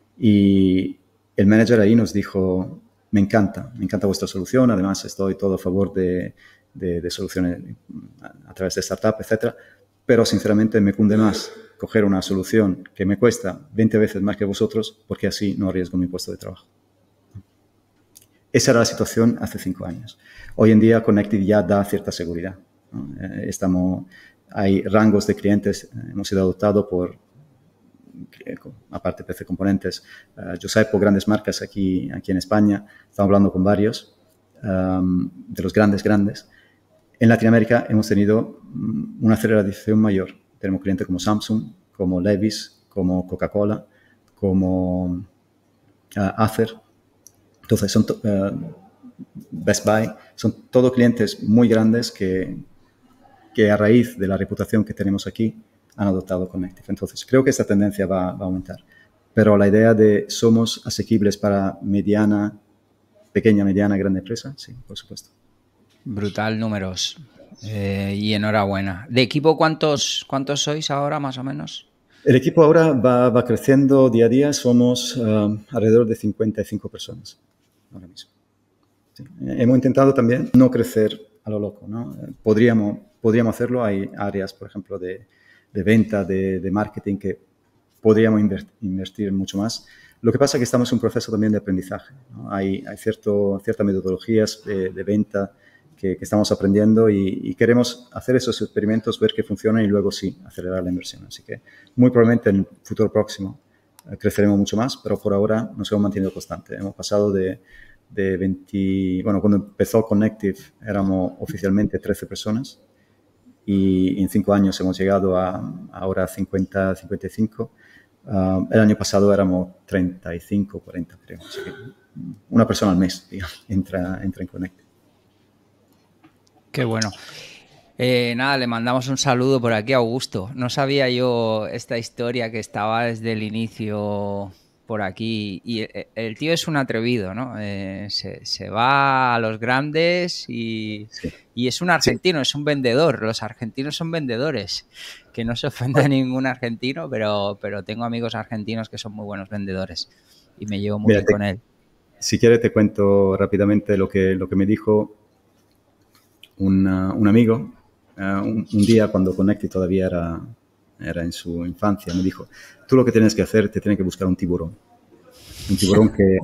Y el manager ahí nos dijo, me encanta, me encanta vuestra solución, además estoy todo a favor de De, de soluciones a través de startup, etcétera, pero sinceramente me cunde más coger una solución que me cuesta veinte veces más que vosotros porque así no arriesgo mi puesto de trabajo. Esa era la situación hace cinco años. Hoy en día Connective ya da cierta seguridad, ¿no? Eh, estamos, hay rangos de clientes, eh, hemos sido adoptados por, eh, aparte de P C Componentes, uh, Josepo, grandes marcas aquí, aquí en España, estamos hablando con varios um, de los grandes, grandes. En Latinoamérica hemos tenido una aceleración mayor. Tenemos clientes como Samsung, como Levi's, como Coca-Cola, como uh, Acer. Entonces, son uh, Best Buy. Son todos clientes muy grandes que, que a raíz de la reputación que tenemos aquí han adoptado Connective. Entonces, creo que esta tendencia va, va a aumentar. Pero la idea de somos asequibles para mediana, pequeña, mediana, grande empresa, sí, por supuesto. Brutal números eh, y enhorabuena. ¿De equipo cuántos, cuántos sois ahora más o menos? El equipo ahora va, va creciendo día a día. Somos uh, alrededor de cincuenta y cinco personas ahora mismo. Sí. Hemos intentado también no crecer a lo loco, ¿no? Podríamos, podríamos hacerlo. Hay áreas, por ejemplo, de, de venta, de, de marketing que podríamos invertir mucho más. Lo que pasa es que estamos en un proceso también de aprendizaje, ¿no? Hay, hay cierto, ciertas metodologías de, de venta Que, que estamos aprendiendo y, y queremos hacer esos experimentos, ver que funcionan y luego sí, acelerar la inversión. Así que muy probablemente en el futuro próximo eh, creceremos mucho más, pero por ahora nos hemos mantenido constante. Hemos pasado de, de veinte, bueno, cuando empezó Connective éramos oficialmente trece personas y en cinco años hemos llegado a ahora cincuenta, cincuenta y cinco. Uh, el año pasado éramos treinta y cinco, cuarenta, creo. Así que una persona al mes, digamos, entra, entra en Connective. Qué bueno. Eh, nada, le mandamos un saludo por aquí a Augusto. No sabía yo esta historia que estaba desde el inicio por aquí. Y el, el tío es un atrevido, ¿no? Eh, se, se va a los grandes y, sí. y es un argentino, sí. es un vendedor. Los argentinos son vendedores. Que no se ofenda a ningún argentino, pero, pero tengo amigos argentinos que son muy buenos vendedores y me llevo muy Mira, bien te, con él. Si quieres te cuento rápidamente lo que, lo que me dijo Un, uh, un amigo, uh, un, un día cuando Connective todavía era, era en su infancia, me dijo, tú lo que tienes que hacer, te tienes que buscar un tiburón. Un tiburón que,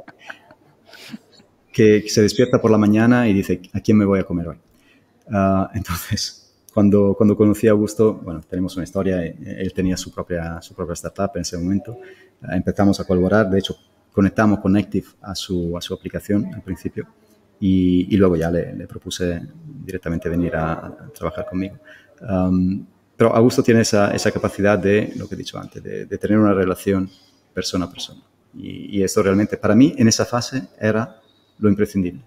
que, que se despierta por la mañana y dice, ¿a quién me voy a comer hoy? Uh, entonces, cuando, cuando conocí a Augusto, bueno, tenemos una historia, él tenía su propia, su propia startup en ese momento, empezamos a colaborar, de hecho conectamos con Active a su, a su aplicación al principio y, y luego ya le, le propuse directamente venir a, a trabajar conmigo. Um, pero Augusto tiene esa, esa capacidad de, lo que he dicho antes, de, de tener una relación persona a persona. Y, y esto realmente, para mí, en esa fase era lo imprescindible.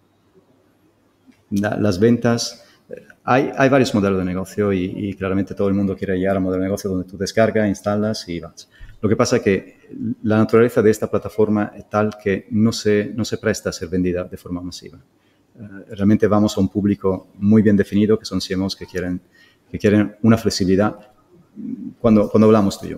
La, las ventas, hay, hay varios modelos de negocio y, y claramente todo el mundo quiere llegar a un modelo de negocio donde tú descargas, instalas y vas. Lo que pasa es que la naturaleza de esta plataforma es tal que no se, no se presta a ser vendida de forma masiva. Uh, realmente vamos a un público muy bien definido, que son C M Os que quieren, que quieren una flexibilidad. Cuando, cuando hablamos tú y yo,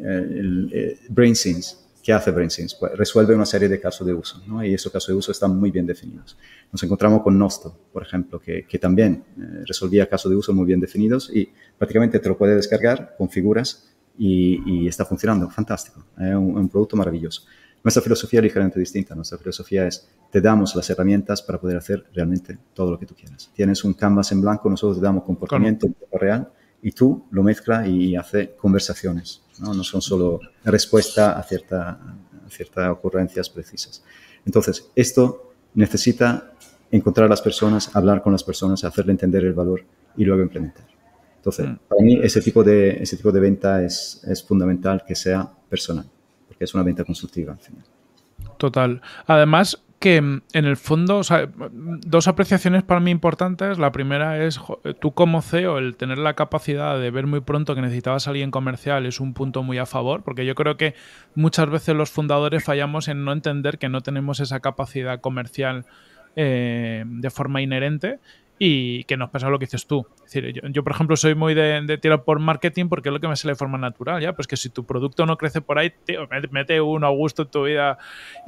el, el BrainSense, ¿qué hace BrainSense? Pues resuelve una serie de casos de uso, ¿no? Y esos casos de uso están muy bien definidos. Nos encontramos con Nosto, por ejemplo, que, que también eh, resolvía casos de uso muy bien definidos y prácticamente te lo puedes descargar, configuras y, y está funcionando. Fantástico. Es un, un producto maravilloso. Nuestra filosofía es ligeramente distinta. Nuestra filosofía es, te damos las herramientas para poder hacer realmente todo lo que tú quieras. Tienes un canvas en blanco, nosotros te damos comportamiento en tiempo real y tú lo mezclas y hace conversaciones, ¿no? No son solo respuesta a, cierta, a ciertas ocurrencias precisas. Entonces, esto necesita encontrar a las personas, hablar con las personas, hacerle entender el valor y luego implementar. Entonces, mm. para mí ese tipo de, ese tipo de venta es, es fundamental que sea personal, porque es una venta consultiva al final. Total. Además, que en el fondo, o sea, dos apreciaciones para mí importantes. La primera es, tú como C E O, el tener la capacidad de ver muy pronto que necesitabas a alguien comercial es un punto muy a favor, porque yo creo que muchas veces los fundadores fallamos en no entender que no tenemos esa capacidad comercial eh, de forma inherente y que nos pasa lo que dices tú. Es decir, yo, yo por ejemplo, soy muy de, de tirar por marketing porque es lo que me sale de forma natural, ¿ya? Pues que si tu producto no crece por ahí, tío, mete uno a gusto en tu vida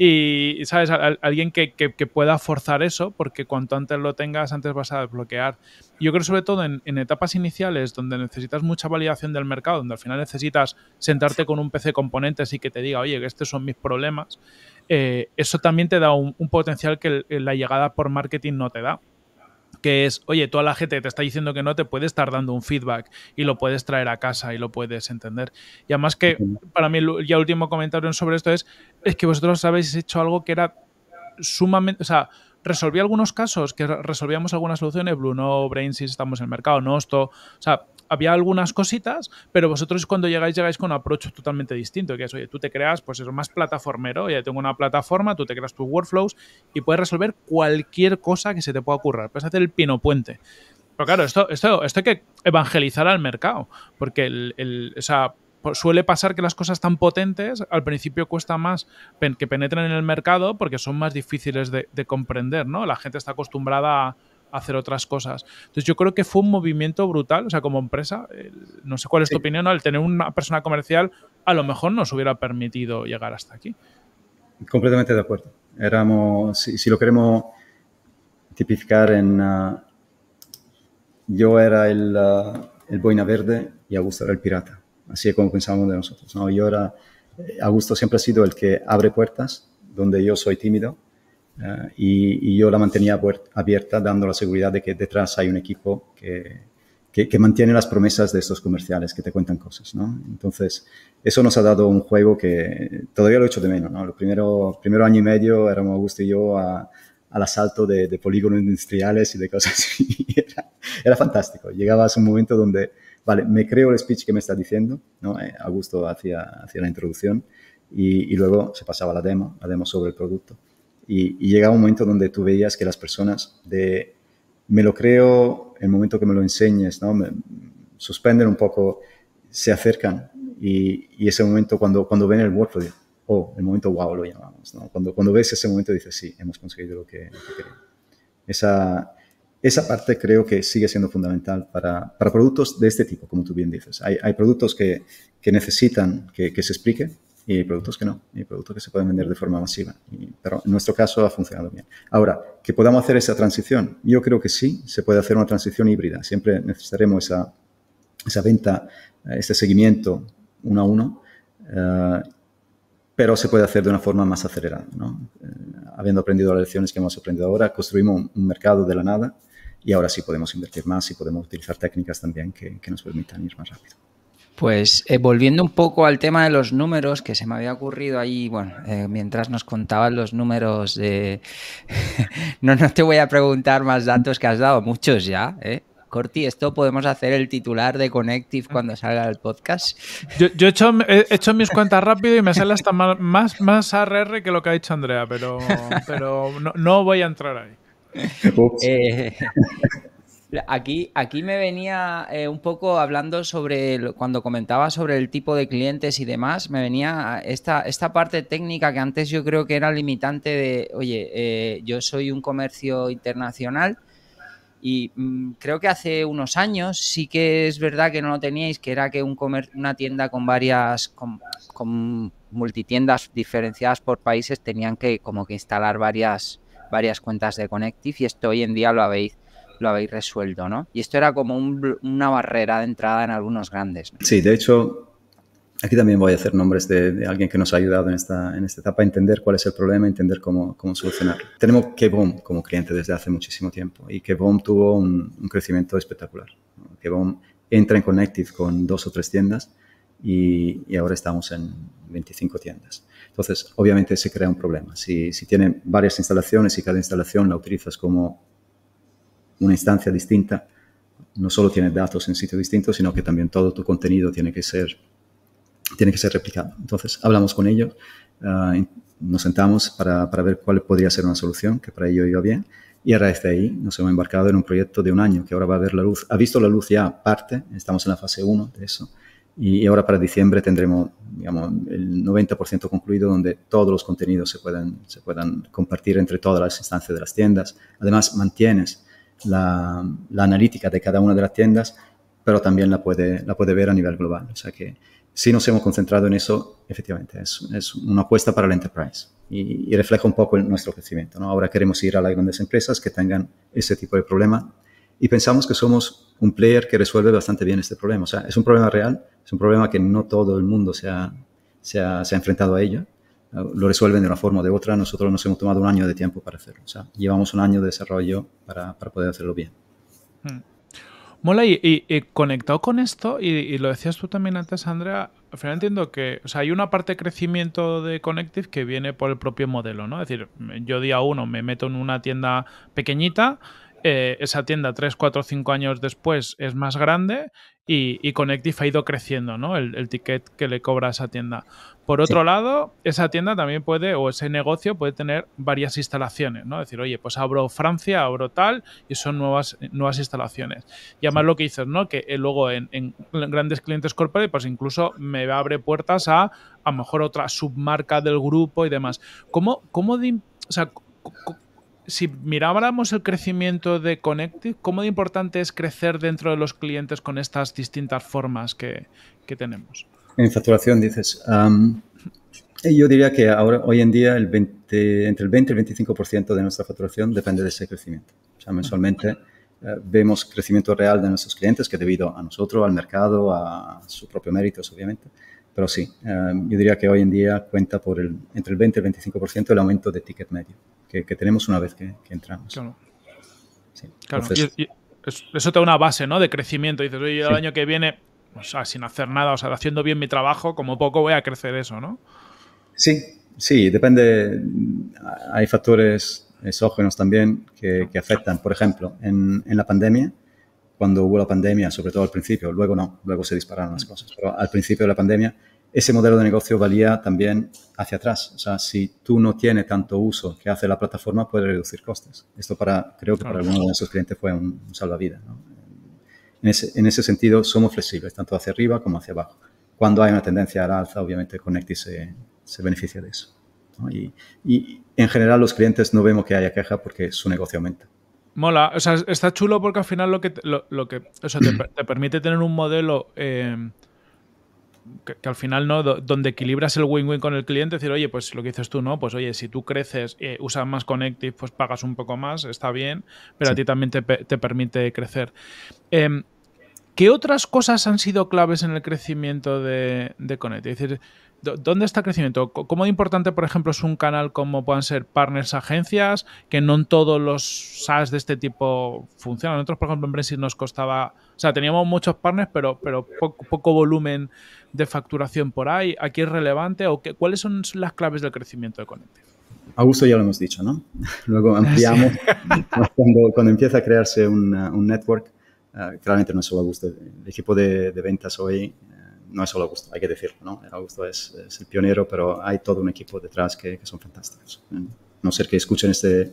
y, ¿sabes? Alguien que, que, que pueda forzar eso, porque cuanto antes lo tengas, antes vas a desbloquear. Yo creo sobre todo en, en etapas iniciales donde necesitas mucha validación del mercado, donde al final necesitas sentarte con un P C componentes y que te diga, oye, que estos son mis problemas, eh, eso también te da un, un potencial que el, la llegada por marketing no te da. Que es, oye, toda la gente que te está diciendo que no, te puede estar dando un feedback y lo puedes traer a casa y lo puedes entender. Y además que, para mí, el ya último comentario sobre esto es, es que vosotros habéis hecho algo que era sumamente, o sea, resolví algunos casos, que resolvíamos algunas soluciones, Blueno, BrainSense, estamos en el mercado, Nosto, o sea, había algunas cositas, pero vosotros cuando llegáis, llegáis con un approach totalmente distinto, que es, oye, tú te creas, pues eso, más plataformero, oye, tengo una plataforma, tú te creas tus workflows y puedes resolver cualquier cosa que se te pueda ocurrir, puedes hacer el pino puente. Pero claro, esto, esto, esto hay que evangelizar al mercado, porque el, el, o sea, suele pasar que las cosas tan potentes al principio cuesta más que penetren en el mercado porque son más difíciles de, de comprender, ¿no? La gente está acostumbrada a hacer otras cosas. Entonces yo creo que fue un movimiento brutal, o sea, como empresa, eh, no sé cuál es sí. tu opinión, ¿no? El tener una persona comercial a lo mejor nos hubiera permitido llegar hasta aquí. Completamente de acuerdo. Éramos, si, si lo queremos tipificar en... Uh, yo era el, uh, el boina verde y Augusto era el pirata. Así es como pensábamos de nosotros, ¿no? Yo era... Augusto siempre ha sido el que abre puertas donde yo soy tímido. Uh, y, y yo la mantenía abierta, dando la seguridad de que detrás hay un equipo que, que, que mantiene las promesas de estos comerciales, que te cuentan cosas, ¿no? Entonces, eso nos ha dado un juego que todavía lo echo de menos, ¿no? Lo primero, primero año y medio éramos Augusto y yo a, al asalto de, de polígonos industriales y de cosas así. Era, era fantástico. Llegabas a un momento donde, vale, me creo el speech que me está diciendo, ¿no? Eh, Augusto hacía, hacía la introducción y, y luego se pasaba a la demo, la demo sobre el producto. Y, y llegaba un momento donde tú veías que las personas de me lo creo, el momento que me lo enseñes, ¿no? Me, suspenden un poco, se acercan y, y ese momento cuando, cuando ven el workflow, oh, el momento wow lo llamamos, ¿no? Cuando, cuando ves ese momento dices, sí, hemos conseguido lo que, lo que queríamos. Esa, esa parte creo que sigue siendo fundamental para, para productos de este tipo, como tú bien dices. Hay, hay productos que, que necesitan que, que se explique, y hay productos que no, hay productos que se pueden vender de forma masiva, y, pero en nuestro caso ha funcionado bien. Ahora, ¿que podamos hacer esa transición? Yo creo que sí, se puede hacer una transición híbrida. Siempre necesitaremos esa, esa venta, este seguimiento uno a uno, uh, pero se puede hacer de una forma más acelerada, ¿no? Uh, habiendo aprendido las lecciones que hemos aprendido ahora, construimos un, un mercado de la nada y ahora sí podemos invertir más y podemos utilizar técnicas también que, que nos permitan ir más rápido. Pues eh, volviendo un poco al tema de los números, que se me había ocurrido ahí, bueno, eh, mientras nos contaban los números de... no, no te voy a preguntar más datos que has dado, muchos ya, ¿eh? Corti, esto podemos hacer el titular de Connective cuando salga el podcast. Yo, yo he, hecho, he hecho mis cuentas rápido y me sale hasta más, más, más A R R que lo que ha dicho Andrea, pero, pero no, no voy a entrar ahí. eh, Aquí, aquí me venía eh, un poco hablando sobre, lo, cuando comentaba sobre el tipo de clientes y demás, me venía esta, esta parte técnica que antes yo creo que era limitante de, oye, eh, yo soy un comercio internacional y mmm, creo que hace unos años sí que es verdad que no lo teníais, que era que un comer, una tienda con varias, con, con multitiendas diferenciadas por países tenían que como que instalar varias, varias cuentas de Connective y esto hoy en día lo habéis lo habéis resuelto, ¿no? Y esto era como un, una barrera de entrada en algunos grandes, ¿no? Sí, de hecho, aquí también voy a hacer nombres de, de alguien que nos ha ayudado en esta, en esta etapa a entender cuál es el problema, entender cómo, cómo solucionarlo. Tenemos Kebom como cliente desde hace muchísimo tiempo y Kebom tuvo un, un crecimiento espectacular. Kebom entra en Connective con dos o tres tiendas y, y ahora estamos en veinticinco tiendas. Entonces, obviamente se crea un problema. Si, si tiene varias instalaciones y cada instalación la utilizas como una instancia distinta, no solo tienes datos en sitios distintos, sino que también todo tu contenido tiene que ser, tiene que ser replicado. Entonces, hablamos con ellos, uh, nos sentamos para, para ver cuál podría ser una solución, que para ello iba bien, y a raíz de ahí nos hemos embarcado en un proyecto de un año, que ahora va a ver la luz. Ha visto la luz ya parte, estamos en la fase uno de eso, y ahora para diciembre tendremos, digamos, el noventa por ciento concluido, donde todos los contenidos se puedan, se puedan compartir entre todas las instancias de las tiendas. Además, mantienes La, la analítica de cada una de las tiendas, pero también la puede, la puede ver a nivel global. O sea que sí nos hemos concentrado en eso, efectivamente, es, es una apuesta para el enterprise y, y refleja un poco el, nuestro crecimiento, ¿no? Ahora queremos ir a las grandes empresas que tengan ese tipo de problema y pensamos que somos un player que resuelve bastante bien este problema. O sea, es un problema real, es un problema que no todo el mundo se ha, se ha, se ha enfrentado a ello. Lo resuelven de una forma o de otra. Nosotros nos hemos tomado un año de tiempo para hacerlo. O sea, llevamos un año de desarrollo para, para poder hacerlo bien. Hmm. Mola, y, y, y conectado con esto, y, y lo decías tú también antes, Andrea, al final entiendo que, o sea, hay una parte de crecimiento de Connective que viene por el propio modelo, ¿no? Es decir, yo día uno me meto en una tienda pequeñita, eh, esa tienda tres, cuatro, cinco años después es más grande y, y Connective ha ido creciendo, ¿no? El, el ticket que le cobra a esa tienda. Por otro sí. lado, esa tienda también puede, o ese negocio puede tener varias instalaciones, ¿no? Es decir, oye, pues abro Francia, abro tal, y son nuevas, nuevas instalaciones. Y además sí. lo que dices, ¿no? Que luego en, en grandes clientes corporate, pues incluso me abre puertas a a lo mejor otra submarca del grupo y demás. ¿Cómo, cómo de, o sea, si miráramos el crecimiento de Connective, ¿cómo de importante es crecer dentro de los clientes con estas distintas formas que, que tenemos? En facturación dices, um, yo diría que ahora, hoy en día el veinte, entre el veinte y el veinticinco por ciento de nuestra facturación depende de ese crecimiento. O sea, mensualmente uh, vemos crecimiento real de nuestros clientes que debido a nosotros, al mercado, a sus propios méritos, obviamente. Pero sí, um, yo diría que hoy en día cuenta por el, entre el veinte y el veinticinco por ciento el aumento de ticket medio que, que tenemos una vez que, que entramos. Claro. Sí. Claro. Entonces, Y, y eso te da una base, ¿no? De crecimiento. Dices, oye, el sí. año que viene, o sea, sin hacer nada, o sea, haciendo bien mi trabajo, como poco voy a crecer eso, ¿no? Sí, sí, depende. Hay factores exógenos también que, que afectan. Por ejemplo, en, en la pandemia, cuando hubo la pandemia, sobre todo al principio, luego no, luego se dispararon las cosas, pero al principio de la pandemia, ese modelo de negocio valía también hacia atrás. O sea, si tú no tienes tanto uso que hace la plataforma, puedes reducir costes. Esto para, creo que para algunos de nuestros clientes fue un, un salvavidas, ¿no? En ese, en ese sentido, somos flexibles, tanto hacia arriba como hacia abajo. Cuando hay una tendencia a la alza, obviamente Connective se, se beneficia de eso, ¿no? Y, y en general los clientes no vemos que haya queja porque su negocio aumenta. Mola, o sea, está chulo porque al final lo que, lo, lo que o sea, te, te permite tener un modelo eh, que, que al final, ¿no? Do, donde equilibras el win-win con el cliente, decir, oye, pues lo que dices tú, ¿no? Pues oye, si tú creces, eh, usas más Connective, pues pagas un poco más, está bien, pero sí. a ti también te, te permite crecer. Eh, ¿Qué otras cosas han sido claves en el crecimiento de, de Connective? Es decir, ¿dónde está el crecimiento? ¿Cómo de importante, por ejemplo, es un canal como puedan ser partners, agencias, que no en todos los SaaS de este tipo funcionan? Nosotros, por ejemplo, en Brexit nos costaba... O sea, teníamos muchos partners, pero, pero poco, poco volumen de facturación por ahí. ¿Aquí es relevante? ¿O qué, cuáles son las claves del crecimiento de Connective? Augusto ya lo hemos dicho, ¿no? Luego ampliamos. cuando, cuando empieza a crearse una, un network, uh, claramente no es solo Augusto. El equipo de, de ventas hoy... no es solo Augusto, hay que decirlo, ¿no? Augusto es, es el pionero, pero hay todo un equipo detrás que, que son fantásticos. No ser que escuchen este,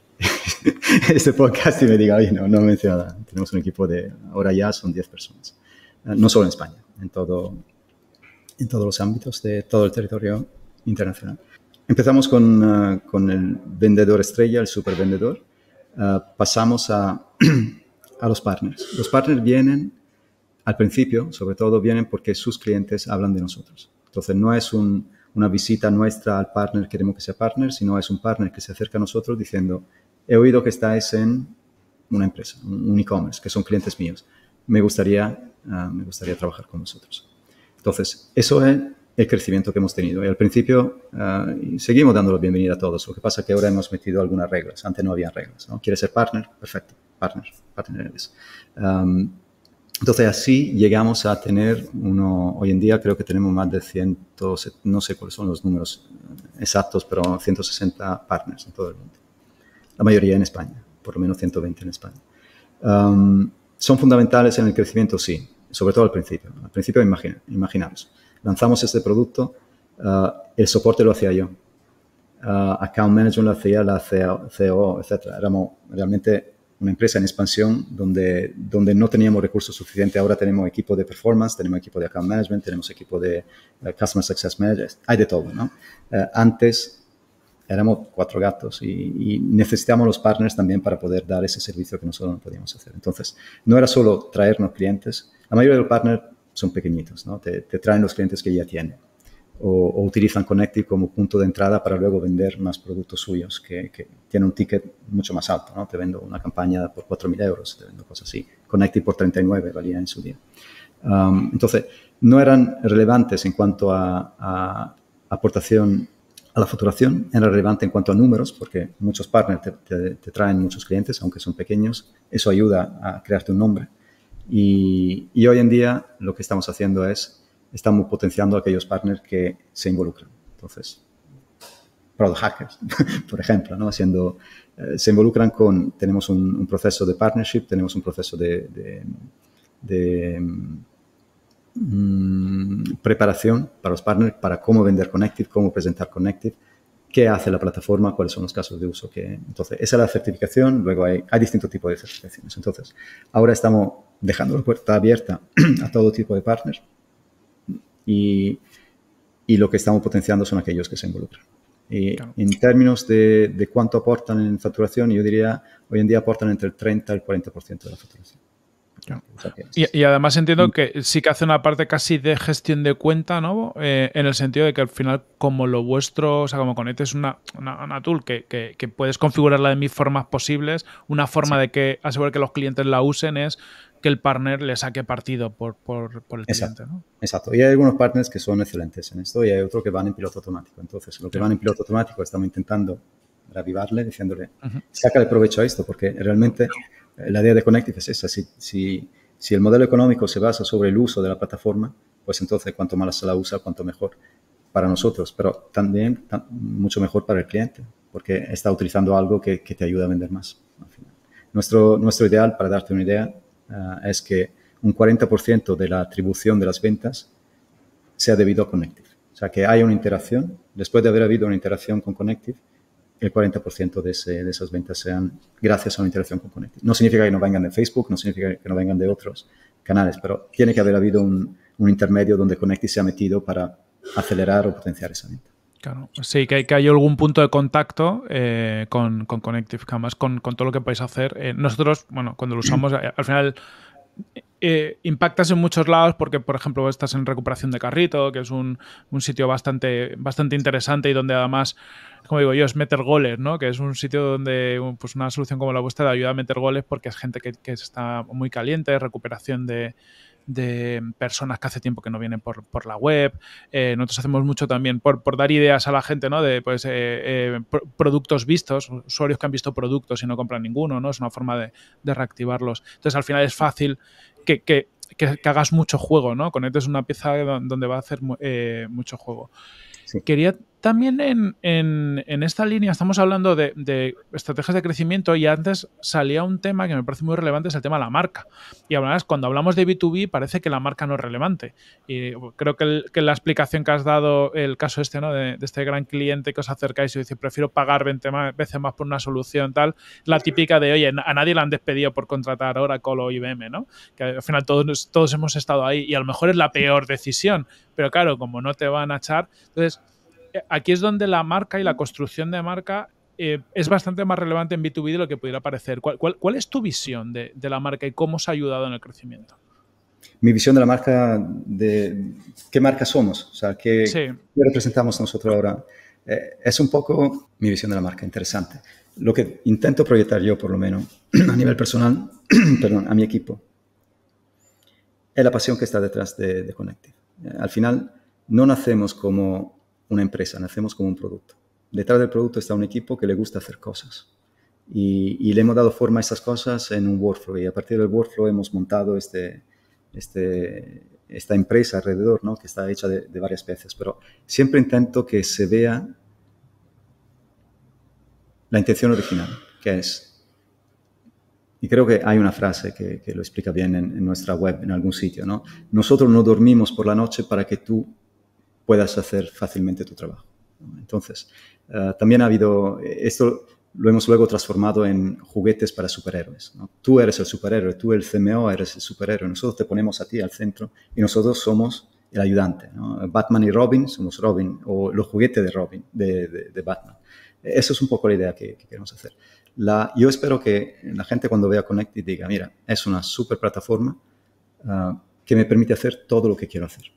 este podcast y me digan, oye, no, no me menciona nada. Tenemos un equipo de, ahora ya son diez personas. No solo en España, en, todo, en todos los ámbitos de todo el territorio internacional. Empezamos con, uh, con el vendedor estrella, el supervendedor. Uh, pasamos a, a los partners. Los partners vienen... Al principio, sobre todo, vienen porque sus clientes hablan de nosotros. Entonces, no es un, una visita nuestra al partner, queremos que sea partner, sino es un partner que se acerca a nosotros diciendo, he oído que estáis en una empresa, un e-commerce, que son clientes míos. Me gustaría, uh, me gustaría trabajar con vosotros. Entonces, eso es el crecimiento que hemos tenido. Y al principio, uh, seguimos dando la bienvenida a todos. Lo que pasa es que ahora hemos metido algunas reglas. Antes no había reglas, ¿no? ¿Quieres ser partner? Perfecto. Partner. Partner eres. Um, Entonces, así llegamos a tener uno, hoy en día creo que tenemos más de cien, no sé cuáles son los números exactos, pero ciento sesenta partners en todo el mundo. La mayoría en España, por lo menos ciento veinte en España. Um, ¿Son fundamentales en el crecimiento? Sí, sobre todo al principio. Al principio, imagina, imaginaos, lanzamos este producto, uh, el soporte lo hacía yo, uh, account management lo hacía la C E O, etcétera. Éramos realmente... una empresa en expansión donde, donde no teníamos recursos suficientes. Ahora tenemos equipo de performance, tenemos equipo de account management, tenemos equipo de uh, customer success managers. Hay de todo, ¿no? Uh, antes éramos cuatro gatos y, y necesitamos los partners también para poder dar ese servicio que nosotros no podíamos hacer. Entonces, no era solo traernos clientes. La mayoría de los partners son pequeñitos, ¿no? Te, te traen los clientes que ya tienen. O, o utilizan Connective como punto de entrada para luego vender más productos suyos que, que tienen un ticket mucho más alto, ¿no? Te vendo una campaña por cuatro mil euros, te vendo cosas así. Connective por treinta y nueve valía en su día. Um, entonces, no eran relevantes en cuanto a, a aportación a la facturación, era relevante en cuanto a números, porque muchos partners te, te, te traen muchos clientes, aunque son pequeños. Eso ayuda a crearte un nombre. Y, y hoy en día lo que estamos haciendo es estamos potenciando a aquellos partners que se involucran. Entonces, product hackers, por ejemplo, ¿no? Haciendo, eh, se involucran con, tenemos un, un proceso de partnership, tenemos un proceso de, de, de um, preparación para los partners, para cómo vender Connective, cómo presentar Connective, qué hace la plataforma, cuáles son los casos de uso. Que, entonces, esa es la certificación, luego hay, hay distintos tipos de certificaciones. Entonces, ahora estamos dejando la puerta abierta a todo tipo de partners. Y, y lo que estamos potenciando son aquellos que se involucran. Y claro. En términos de, de cuánto aportan en facturación, yo diría, hoy en día aportan entre el treinta y el cuarenta por ciento de la facturación. Claro. O sea, es, y, y además entiendo que sí que hace una parte casi de gestión de cuenta, ¿no? Eh, en el sentido de que al final, como lo vuestro, o sea, como Connect es una, una, una tool que, que, que puedes configurarla de mil formas posibles, una forma sí. de que asegurar que los clientes la usen es que el partner le saque partido por, por, por el Exacto. cliente, ¿no? Exacto. Y hay algunos partners que son excelentes en esto y hay otros que van en piloto automático. Entonces, lo que van en piloto automático estamos intentando reavivarle, diciéndole, uh-huh. sácale provecho a esto, porque realmente la idea de Connective es esa. Si, si, si el modelo económico se basa sobre el uso de la plataforma, pues entonces cuanto más se la usa, cuanto mejor para nosotros, pero también tan, mucho mejor para el cliente, porque está utilizando algo que, que te ayuda a vender más. Al final. Nuestro, nuestro ideal, para darte una idea, uh, es que un cuarenta por ciento de la atribución de las ventas sea debido a Connective. O sea, que haya una interacción, después de haber habido una interacción con Connective, el cuarenta por ciento de, ese, de esas ventas sean gracias a una interacción con Connective. No significa que no vengan de Facebook, no significa que no vengan de otros canales, pero tiene que haber habido un, un intermedio donde Connective se ha metido para acelerar o potenciar esa venta. Claro, sí, que hay, que hay algún punto de contacto eh, con, con Connective, que además con, con todo lo que podéis hacer. Eh, nosotros, bueno, cuando lo usamos, eh, al final eh, impactas en muchos lados porque, por ejemplo, estás en recuperación de carrito, que es un, un sitio bastante, bastante interesante y donde además, como digo yo, es meter goles, ¿no? Que es un sitio donde pues una solución como la vuestra te ayuda a meter goles porque es gente que, que está muy caliente, recuperación de, de personas que hace tiempo que no vienen por, por la web. Eh, nosotros hacemos mucho también por, por dar ideas a la gente, ¿no? De pues, eh, eh, pro productos vistos, usuarios que han visto productos y no compran ninguno, ¿no? Es una forma de, de reactivarlos. Entonces, al final es fácil que, que, que, que hagas mucho juego, ¿no? Conectes es una pieza donde va a hacer eh, mucho juego. Sí. Quería también en, en, en esta línea, estamos hablando de, de estrategias de crecimiento y antes salía un tema que me parece muy relevante, es el tema de la marca. Y además, cuando hablamos de B dos B parece que la marca no es relevante. Y creo que, el, que la explicación que has dado, el caso este, ¿no? de, de este gran cliente que os acercáis y dice, prefiero pagar veinte veces más por una solución, tal, la típica de, oye, a nadie le han despedido por contratar Oracle o I B M, ¿no? Que al final todos, todos hemos estado ahí y a lo mejor es la peor decisión, pero claro, como no te van a echar, entonces aquí es donde la marca y la construcción de marca eh, es bastante más relevante en B dos B de lo que pudiera parecer. ¿Cuál, cuál, cuál es tu visión de, de la marca y cómo os ha ayudado en el crecimiento? Mi visión de la marca, de qué marca somos, o sea, qué, sí. qué representamos nosotros ahora, eh, es un poco mi visión de la marca, interesante. Lo que intento proyectar yo, por lo menos, a nivel personal, perdón, a mi equipo, es la pasión que está detrás de, de Connective. Eh, al final, no nacemos como una empresa, nacemos como un producto. Detrás del producto está un equipo que le gusta hacer cosas y, y le hemos dado forma a esas cosas en un workflow y a partir del workflow hemos montado este, este, esta empresa alrededor, ¿no? Que está hecha de, de varias piezas, pero siempre intento que se vea la intención original, que es, y creo que hay una frase que, que lo explica bien en, en nuestra web, en algún sitio, ¿no? Nosotros no dormimos por la noche para que tú puedas hacer fácilmente tu trabajo. Entonces, uh, también ha habido, esto lo hemos luego transformado en juguetes para superhéroes, ¿no? Tú eres el superhéroe, tú el C M O eres el superhéroe, nosotros te ponemos a ti al centro y nosotros somos el ayudante, ¿no? Batman y Robin somos Robin, o los juguetes de Robin, de, de, de Batman. Eso es un poco la idea que, que queremos hacer. La, yo espero que la gente cuando vea Connective diga, mira, es una super plataforma uh, que me permite hacer todo lo que quiero hacer.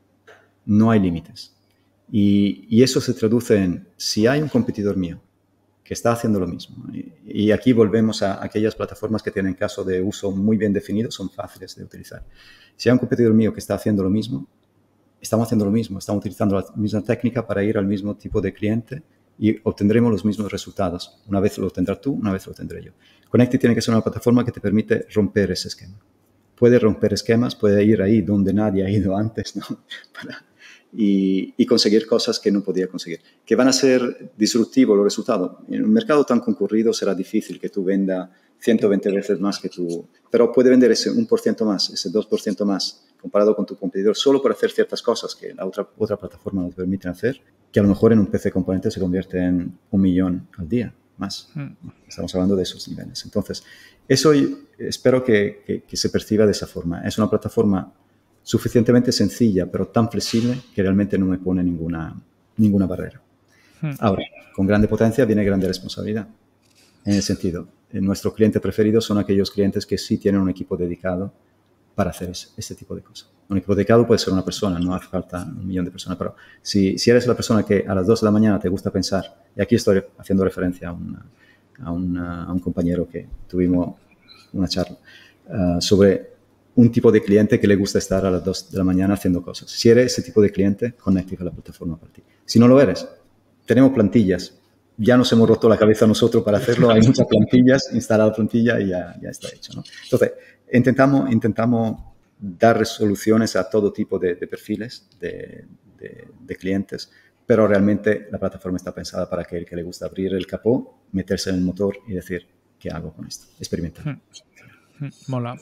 No hay límites. Y, y eso se traduce en, si hay un competidor mío que está haciendo lo mismo, y, y aquí volvemos a aquellas plataformas que tienen caso de uso muy bien definido, son fáciles de utilizar. Si hay un competidor mío que está haciendo lo mismo, estamos haciendo lo mismo, estamos utilizando la misma técnica para ir al mismo tipo de cliente y obtendremos los mismos resultados. Una vez lo tendrás tú, una vez lo tendré yo. Connective tiene que ser una plataforma que te permite romper ese esquema. Puede romper esquemas, puede ir ahí donde nadie ha ido antes, ¿no? Para, Y, y conseguir cosas que no podía conseguir. Que van a ser disruptivos los resultados. En un mercado tan concurrido será difícil que tú venda ciento veinte veces más que tú, pero puede vender ese uno por ciento más, ese dos por ciento más comparado con tu competidor solo por hacer ciertas cosas que la otra, otra plataforma nos permite hacer, que a lo mejor en un P C componente se convierte en un millón al día más. Estamos hablando de esos niveles. Entonces, eso espero que, que, que se perciba de esa forma. Es una plataforma suficientemente sencilla, pero tan flexible que realmente no me pone ninguna, ninguna barrera. Ahora, con grande potencia viene grande responsabilidad. En el sentido, nuestros clientes preferidos son aquellos clientes que sí tienen un equipo dedicado para hacer ese, ese tipo de cosas. Un equipo dedicado puede ser una persona, no hace falta un millón de personas, pero si, si eres la persona que a las dos de la mañana te gusta pensar, y aquí estoy haciendo referencia a, una, a, una, a un compañero que tuvimos una charla uh, sobre un tipo de cliente que le gusta estar a las dos de la mañana haciendo cosas. Si eres ese tipo de cliente, Connective es la plataforma para ti. Si no lo eres, tenemos plantillas. Ya nos hemos roto la cabeza nosotros para hacerlo. Hay muchas plantillas, instala la plantilla y ya, ya está hecho, ¿no? Entonces, intentamos, intentamos dar soluciones a todo tipo de, de perfiles de, de, de clientes, pero realmente la plataforma está pensada para aquel que le gusta abrir el capó, meterse en el motor y decir, ¿qué hago con esto? Experimentar. Hmm. Mola.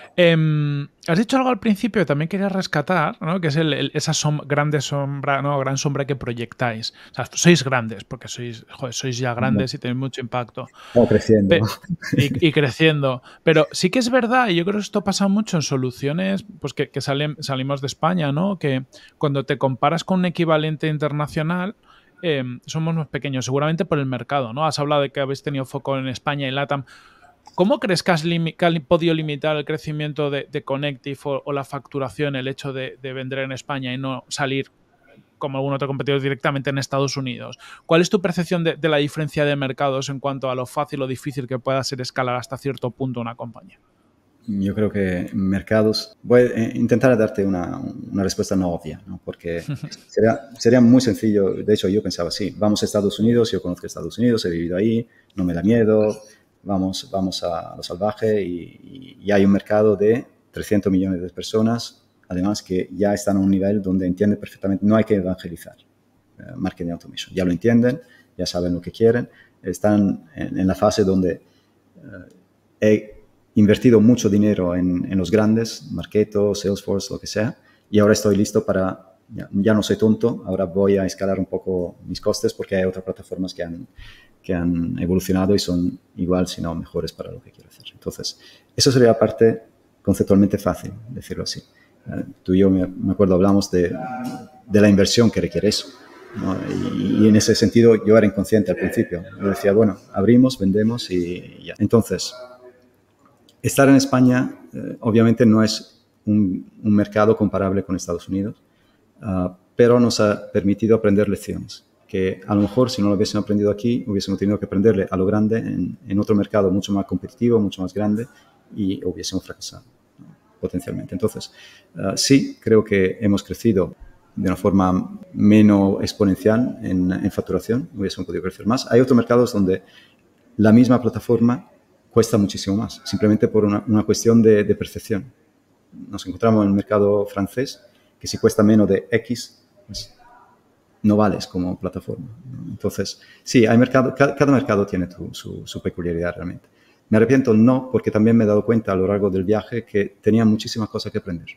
Eh, has dicho algo al principio que también quería rescatar, ¿no? Que es el, el, esa som grande sombra, no, gran sombra que proyectáis. O sea, sois grandes, porque sois, joder, sois ya grandes y tenéis mucho impacto. O creciendo. Pe y, y creciendo. Pero sí que es verdad, y yo creo que esto pasa mucho en soluciones pues que, que salen, salimos de España, ¿no? Que cuando te comparas con un equivalente internacional, eh, somos más pequeños, seguramente por el mercado, ¿no? Has hablado de que habéis tenido foco en España y LATAM. ¿Cómo crees que has, que has podido limitar el crecimiento de, de Connective o, o la facturación, el hecho de, de vender en España y no salir como algún otro competidor directamente en Estados Unidos? ¿Cuál es tu percepción de, de la diferencia de mercados en cuanto a lo fácil o difícil que pueda ser escalar hasta cierto punto una compañía? Yo creo que mercados... Voy a intentar darte una, una respuesta no obvia, ¿no? Porque sería, sería muy sencillo. De hecho, yo pensaba, sí, vamos a Estados Unidos, yo conozco Estados Unidos, he vivido ahí, no me da miedo, vamos, vamos a lo salvaje y, y hay un mercado de trescientos millones de personas, además que ya están a un nivel donde entienden perfectamente, no hay que evangelizar uh, marketing automation. Ya lo entienden, ya saben lo que quieren, están en, en la fase donde uh, he invertido mucho dinero en, en los grandes, Marketo, Salesforce, lo que sea, y ahora estoy listo para, ya, ya no soy tonto, ahora voy a escalar un poco mis costes porque hay otras plataformas que han, que han evolucionado y son igual, si no mejores para lo que quiero hacer. Entonces, eso sería la parte conceptualmente fácil, decirlo así. Uh, tú y yo, me, me acuerdo, hablamos de, de la inversión que requiere eso, ¿no? Y, y en ese sentido yo era inconsciente al principio. Yo decía, bueno, abrimos, vendemos y ya. Entonces, estar en España, eh, obviamente, no es un, un mercado comparable con Estados Unidos, uh, pero nos ha permitido aprender lecciones que a lo mejor si no lo hubiesen aprendido aquí, hubiésemos tenido que aprenderle a lo grande en, en otro mercado mucho más competitivo, mucho más grande y hubiésemos fracasado, ¿no? Potencialmente. Entonces, uh, sí, creo que hemos crecido de una forma menos exponencial en, en facturación, hubiésemos podido crecer más. Hay otros mercados donde la misma plataforma cuesta muchísimo más, simplemente por una, una cuestión de, de percepción. Nos encontramos en el mercado francés que si cuesta menos de X, pues no vales como plataforma, ¿no? Entonces, sí, hay mercado, cada, cada mercado tiene tu, su, su peculiaridad realmente. Me arrepiento no, porque también me he dado cuenta a lo largo del viaje que tenía muchísimas cosas que aprender.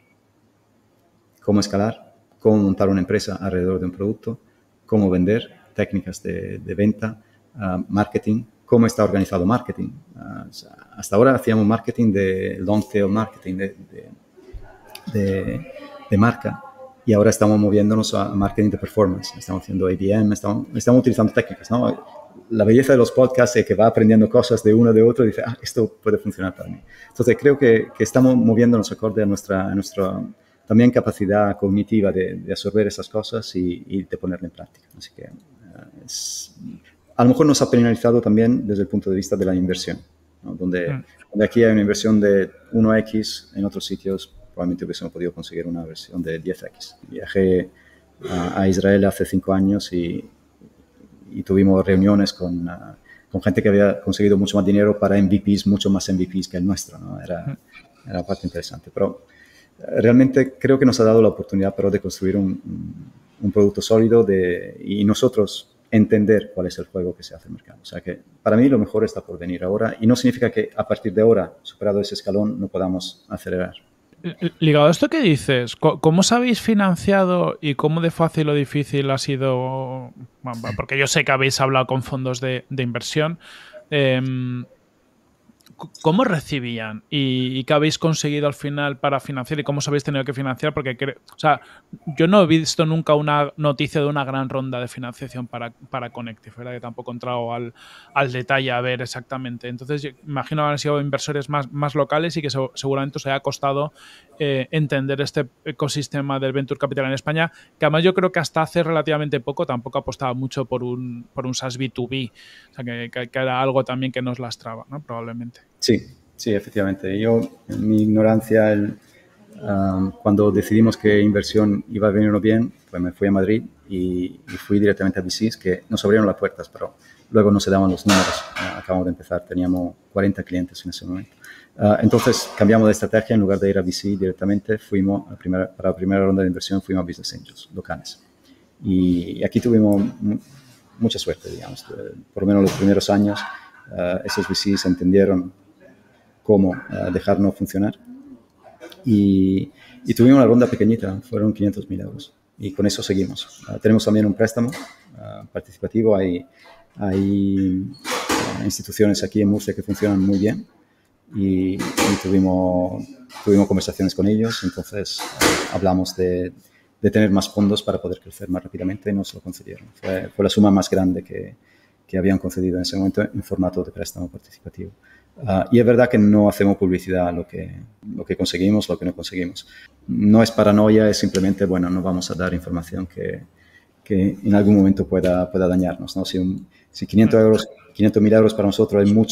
Cómo escalar, cómo montar una empresa alrededor de un producto, cómo vender, técnicas de, de venta, uh, marketing, cómo está organizado marketing. Uh, hasta ahora hacíamos marketing de long tail marketing, de, de, de, de marca, y ahora estamos moviéndonos a marketing de performance. Estamos haciendo A B M, estamos, estamos utilizando técnicas, ¿no? La belleza de los podcasts es que va aprendiendo cosas de uno de otro y dice, ah, esto puede funcionar para mí. Entonces, creo que, que estamos moviéndonos acorde a nuestra, a nuestra también capacidad cognitiva de, de absorber esas cosas y, y de ponerla en práctica. Así que uh, es... A lo mejor nos ha penalizado también desde el punto de vista de la inversión, ¿no? Donde, mm. donde aquí hay una inversión de uno equis, en otros sitios probablemente hubiésemos podido conseguir una versión de diez equis. Viajé a, a Israel hace cinco años y, y tuvimos reuniones con, uh, con gente que había conseguido mucho más dinero para M V Ps, mucho más M V Ps que el nuestro, ¿no? Era, mm. era parte interesante. Pero uh, realmente creo que nos ha dado la oportunidad pero, de construir un, un, un producto sólido de, y nosotros entender cuál es el juego que se hace en el mercado. O sea que para mí lo mejor está por venir ahora y no significa que a partir de ahora, superado ese escalón, no podamos acelerar. Ligado a esto que dices, ¿cómo os habéis financiado y cómo de fácil o difícil ha sido? Bueno, porque yo sé que habéis hablado con fondos de, de inversión. Eh, ¿Cómo recibían y, y qué habéis conseguido al final para financiar y cómo os habéis tenido que financiar? Porque, o sea, yo no he visto nunca una noticia de una gran ronda de financiación para, para Connective, ¿verdad? Que tampoco he entrado al, al detalle a ver exactamente. Entonces, yo imagino que han sido inversores más, más locales y que se, seguramente os haya costado eh, entender este ecosistema del Venture Capital en España, que además yo creo que hasta hace relativamente poco tampoco apostaba mucho por un, por un SaaS B dos B. O sea, que, que, que era algo también que nos lastraba, ¿no? Probablemente. Sí, sí, efectivamente. Yo, en mi ignorancia, el, um, cuando decidimos que inversión iba a venirnos bien, pues me fui a Madrid y, y fui directamente a V Cs que nos abrieron las puertas, pero luego no se daban los números. Uh, acabamos de empezar, teníamos cuarenta clientes en ese momento. Uh, entonces cambiamos de estrategia, en lugar de ir a V C directamente, fuimos a primera, para la primera ronda de inversión fuimos a Business Angels locales. Y, y aquí tuvimos mucha suerte, digamos. Por lo menos los primeros años, uh, esos V Cs entendieron cómo uh, dejarnos funcionar. Y, y tuvimos una ronda pequeñita, fueron quinientos mil euros. Y con eso seguimos. Uh, tenemos también un préstamo uh, participativo. Hay, hay uh, instituciones aquí en Murcia que funcionan muy bien. Y, y tuvimos, tuvimos conversaciones con ellos. Entonces uh, hablamos de, de tener más fondos para poder crecer más rápidamente y nos lo concedieron. Fue, fue la suma más grande que, que habían concedido en ese momento en formato de préstamo participativo. Uh, y es verdad que no hacemos publicidad lo que, lo que conseguimos, lo que no conseguimos. No es paranoia, es simplemente, bueno, no vamos a dar información que, que en algún momento pueda, pueda dañarnos, ¿no? Si, un, si quinientos mil euros para nosotros es mucho,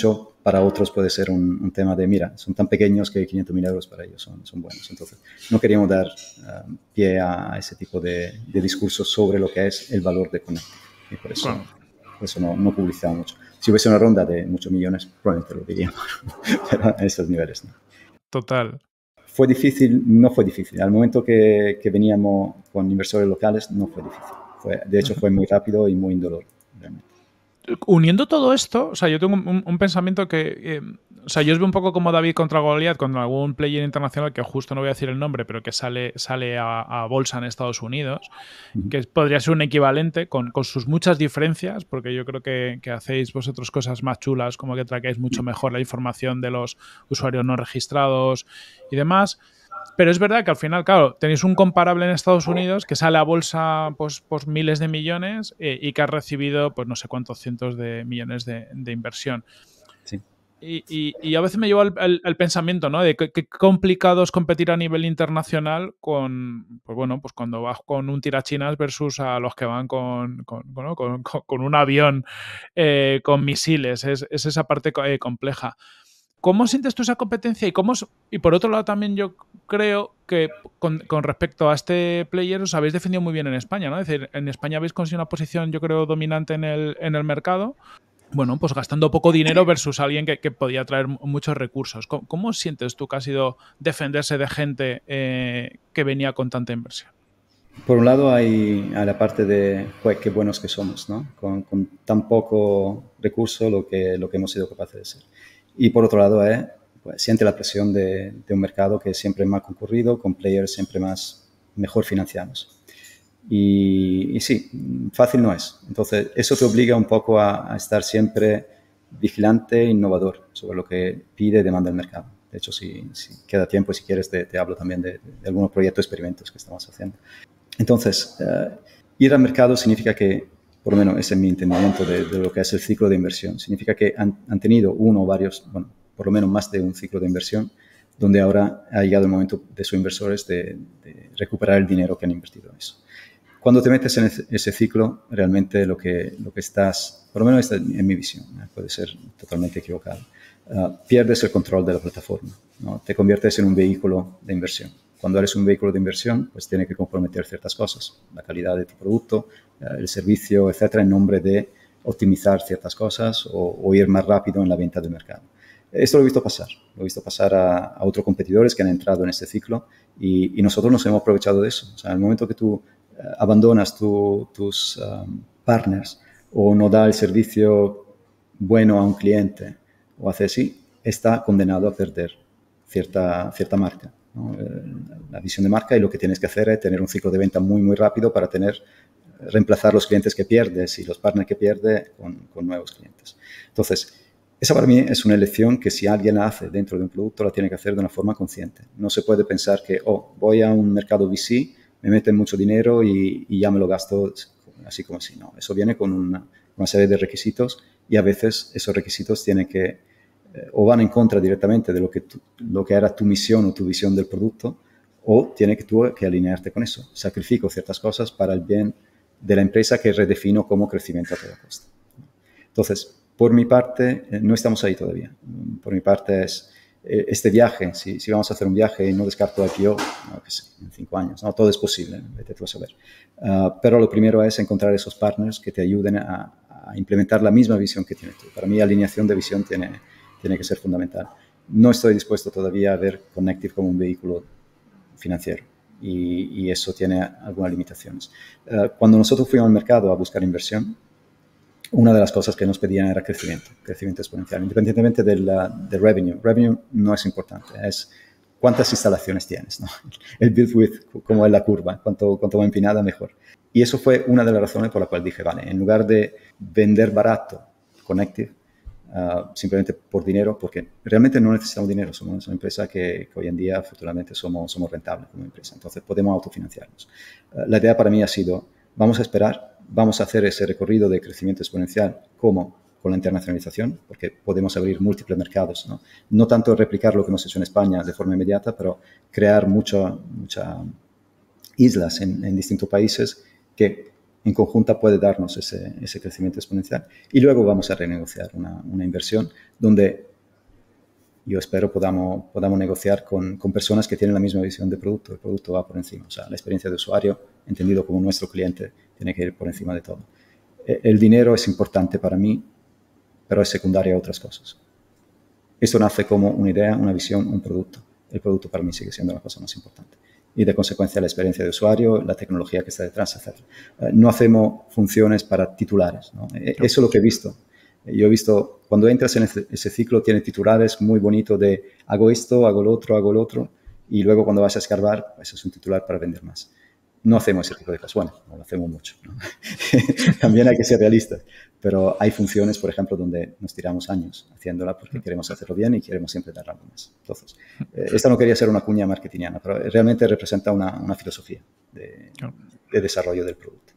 para otros puede ser un, un tema de, mira, son tan pequeños que quinientos mil euros para ellos son, son buenos. Entonces, no queríamos dar uh, pie a ese tipo de, de discursos sobre lo que es el valor de Connective. Y por eso, Claro. por eso no, no publicitamos mucho. Si hubiese una ronda de muchos millones, probablemente lo diríamos, pero a esos niveles no. Total. Fue difícil, no fue difícil. Al momento que, que veníamos con inversores locales, no fue difícil. Fue, de hecho, fue muy rápido y muy indoloro, realmente. Uniendo todo esto, o sea, yo tengo un, un pensamiento que, eh, o sea, yo os veo un poco como David contra Goliat, con algún player internacional que justo no voy a decir el nombre, pero que sale, sale a, a bolsa en Estados Unidos, uh-huh. que podría ser un equivalente con, con sus muchas diferencias, porque yo creo que, que hacéis vosotros cosas más chulas, como que traquéis mucho mejor la información de los usuarios no registrados y demás. Pero es verdad que al final, claro, tenéis un comparable en Estados Unidos que sale a bolsa pues, pues miles de millones eh, y que ha recibido pues no sé cuántos cientos de millones de, de inversión. Sí. Y, y, y a veces me lleva el, el pensamiento, ¿no? De qué complicado es competir a nivel internacional con, pues bueno, pues cuando vas con un tirachinas versus a los que van con, con, bueno, con, con, con un avión eh, con misiles. Es, es esa parte eh, compleja. ¿Cómo sientes tú esa competencia? Y, cómo, y por otro lado también yo creo que con, con respecto a este player os habéis defendido muy bien en España, ¿no? Es decir, en España habéis conseguido una posición, yo creo, dominante en el, en el mercado. Bueno, pues gastando poco dinero versus alguien que, que podía traer muchos recursos. ¿Cómo, cómo sientes tú que ha sido defenderse de gente eh, que venía con tanta inversión? Por un lado hay a la parte de, pues, qué buenos que somos, ¿no? Con, con tan poco recurso lo que, lo que hemos sido capaces de ser. Y por otro lado, eh, pues, siente la presión de, de un mercado que es siempre más concurrido, con players siempre más mejor financiados. Y, y sí, fácil no es. Entonces, eso te obliga un poco a, a estar siempre vigilante e innovador sobre lo que pide y demanda el mercado. De hecho, si, si queda tiempo y si quieres, te, te hablo también de, de algunos proyectos, experimentos que estamos haciendo. Entonces, uh, ir al mercado significa que, por lo menos ese es mi entendimiento de, de lo que es el ciclo de inversión, significa que han, han tenido uno o varios, bueno, por lo menos más de un ciclo de inversión, donde ahora ha llegado el momento de sus inversores de, de recuperar el dinero que han invertido en eso. Cuando te metes en ese, ese ciclo, realmente lo que, lo que estás, por lo menos esta es mi visión, ¿eh? Puede ser totalmente equivocado, uh, pierdes el control de la plataforma, ¿no? Te conviertes en un vehículo de inversión. Cuando eres un vehículo de inversión, pues tienes que comprometer ciertas cosas, la calidad de tu producto, el servicio, etcétera, en nombre de optimizar ciertas cosas o, o ir más rápido en la venta del mercado. Esto lo he visto pasar, lo he visto pasar a, a otros competidores que han entrado en este ciclo y, y nosotros nos hemos aprovechado de eso. O sea, en el momento que tú uh, abandonas tu, tus um, partners o no da el servicio bueno a un cliente o hace así, está condenado a perder cierta, cierta marca, ¿no? La visión de marca, y lo que tienes que hacer es tener un ciclo de venta muy, muy rápido para tener, reemplazar los clientes que pierdes y los partners que pierdes con, con nuevos clientes. Entonces, esa para mí es una elección que si alguien la hace dentro de un producto, la tiene que hacer de una forma consciente. No se puede pensar que, oh, voy a un mercado V C, me meten mucho dinero y, y ya me lo gasto así como así. No, eso viene con una, una serie de requisitos y a veces esos requisitos tienen que o van en contra directamente de lo que, tu, lo que era tu misión o tu visión del producto, o tienes que tú que alinearte con eso. Sacrifico ciertas cosas para el bien de la empresa que redefino como crecimiento a toda costa. Entonces, por mi parte, no estamos ahí todavía. Por mi parte es este viaje, si, si vamos a hacer un viaje y no descarto I P O, no, que sé, en cinco años, no, todo es posible, vete tú a saber. Uh, pero lo primero es encontrar esos partners que te ayuden a, a implementar la misma visión que tienes tú. Para mí, alineación de visión tiene... tiene que ser fundamental. No estoy dispuesto todavía a ver Connective como un vehículo financiero y, y eso tiene algunas limitaciones. Uh, cuando nosotros fuimos al mercado a buscar inversión, una de las cosas que nos pedían era crecimiento, crecimiento exponencial, independientemente del de revenue. Revenue no es importante, es cuántas instalaciones tienes, ¿no? El build width, cómo es la curva, cuánto, cuánto va empinada, mejor. Y eso fue una de las razones por la cual dije, vale, en lugar de vender barato Connective, Uh, simplemente por dinero, porque realmente no necesitamos dinero, somos una empresa que, que hoy en día afortunadamente somos, somos rentables como empresa, entonces podemos autofinanciarnos. Uh, la idea para mí ha sido, vamos a esperar, vamos a hacer ese recorrido de crecimiento exponencial como con la internacionalización, porque podemos abrir múltiples mercados, ¿no? No tanto replicar lo que hemos hecho en España de forma inmediata, pero crear muchas mucha islas en, en distintos países que en conjunta puede darnos ese, ese crecimiento exponencial. Y luego vamos a renegociar una, una inversión donde yo espero podamos, podamos negociar con, con personas que tienen la misma visión de producto. El producto va por encima. O sea, la experiencia de usuario, entendido como nuestro cliente, tiene que ir por encima de todo. El dinero es importante para mí, pero es secundario a otras cosas. Esto nace como una idea, una visión, un producto. El producto para mí sigue siendo la cosa más importante. Y de consecuencia la experiencia de usuario, la tecnología que está detrás, etcétera. Uh, no hacemos funciones para titulares, ¿no? Eso es lo que he visto. Yo he visto, cuando entras en ese, ese ciclo, tiene titulares muy bonitos de hago esto, hago lo otro, hago lo otro, y luego cuando vas a escarbar, pues es un titular para vender más. No hacemos ese tipo de cosas. Bueno, no lo hacemos mucho, ¿no? También hay que ser realistas. Pero hay funciones, por ejemplo, donde nos tiramos años haciéndola porque queremos hacerlo bien y queremos siempre dar algo más. Entonces, eh, esta no quería ser una cuña marketingiana, pero realmente representa una, una filosofía de, de desarrollo del producto.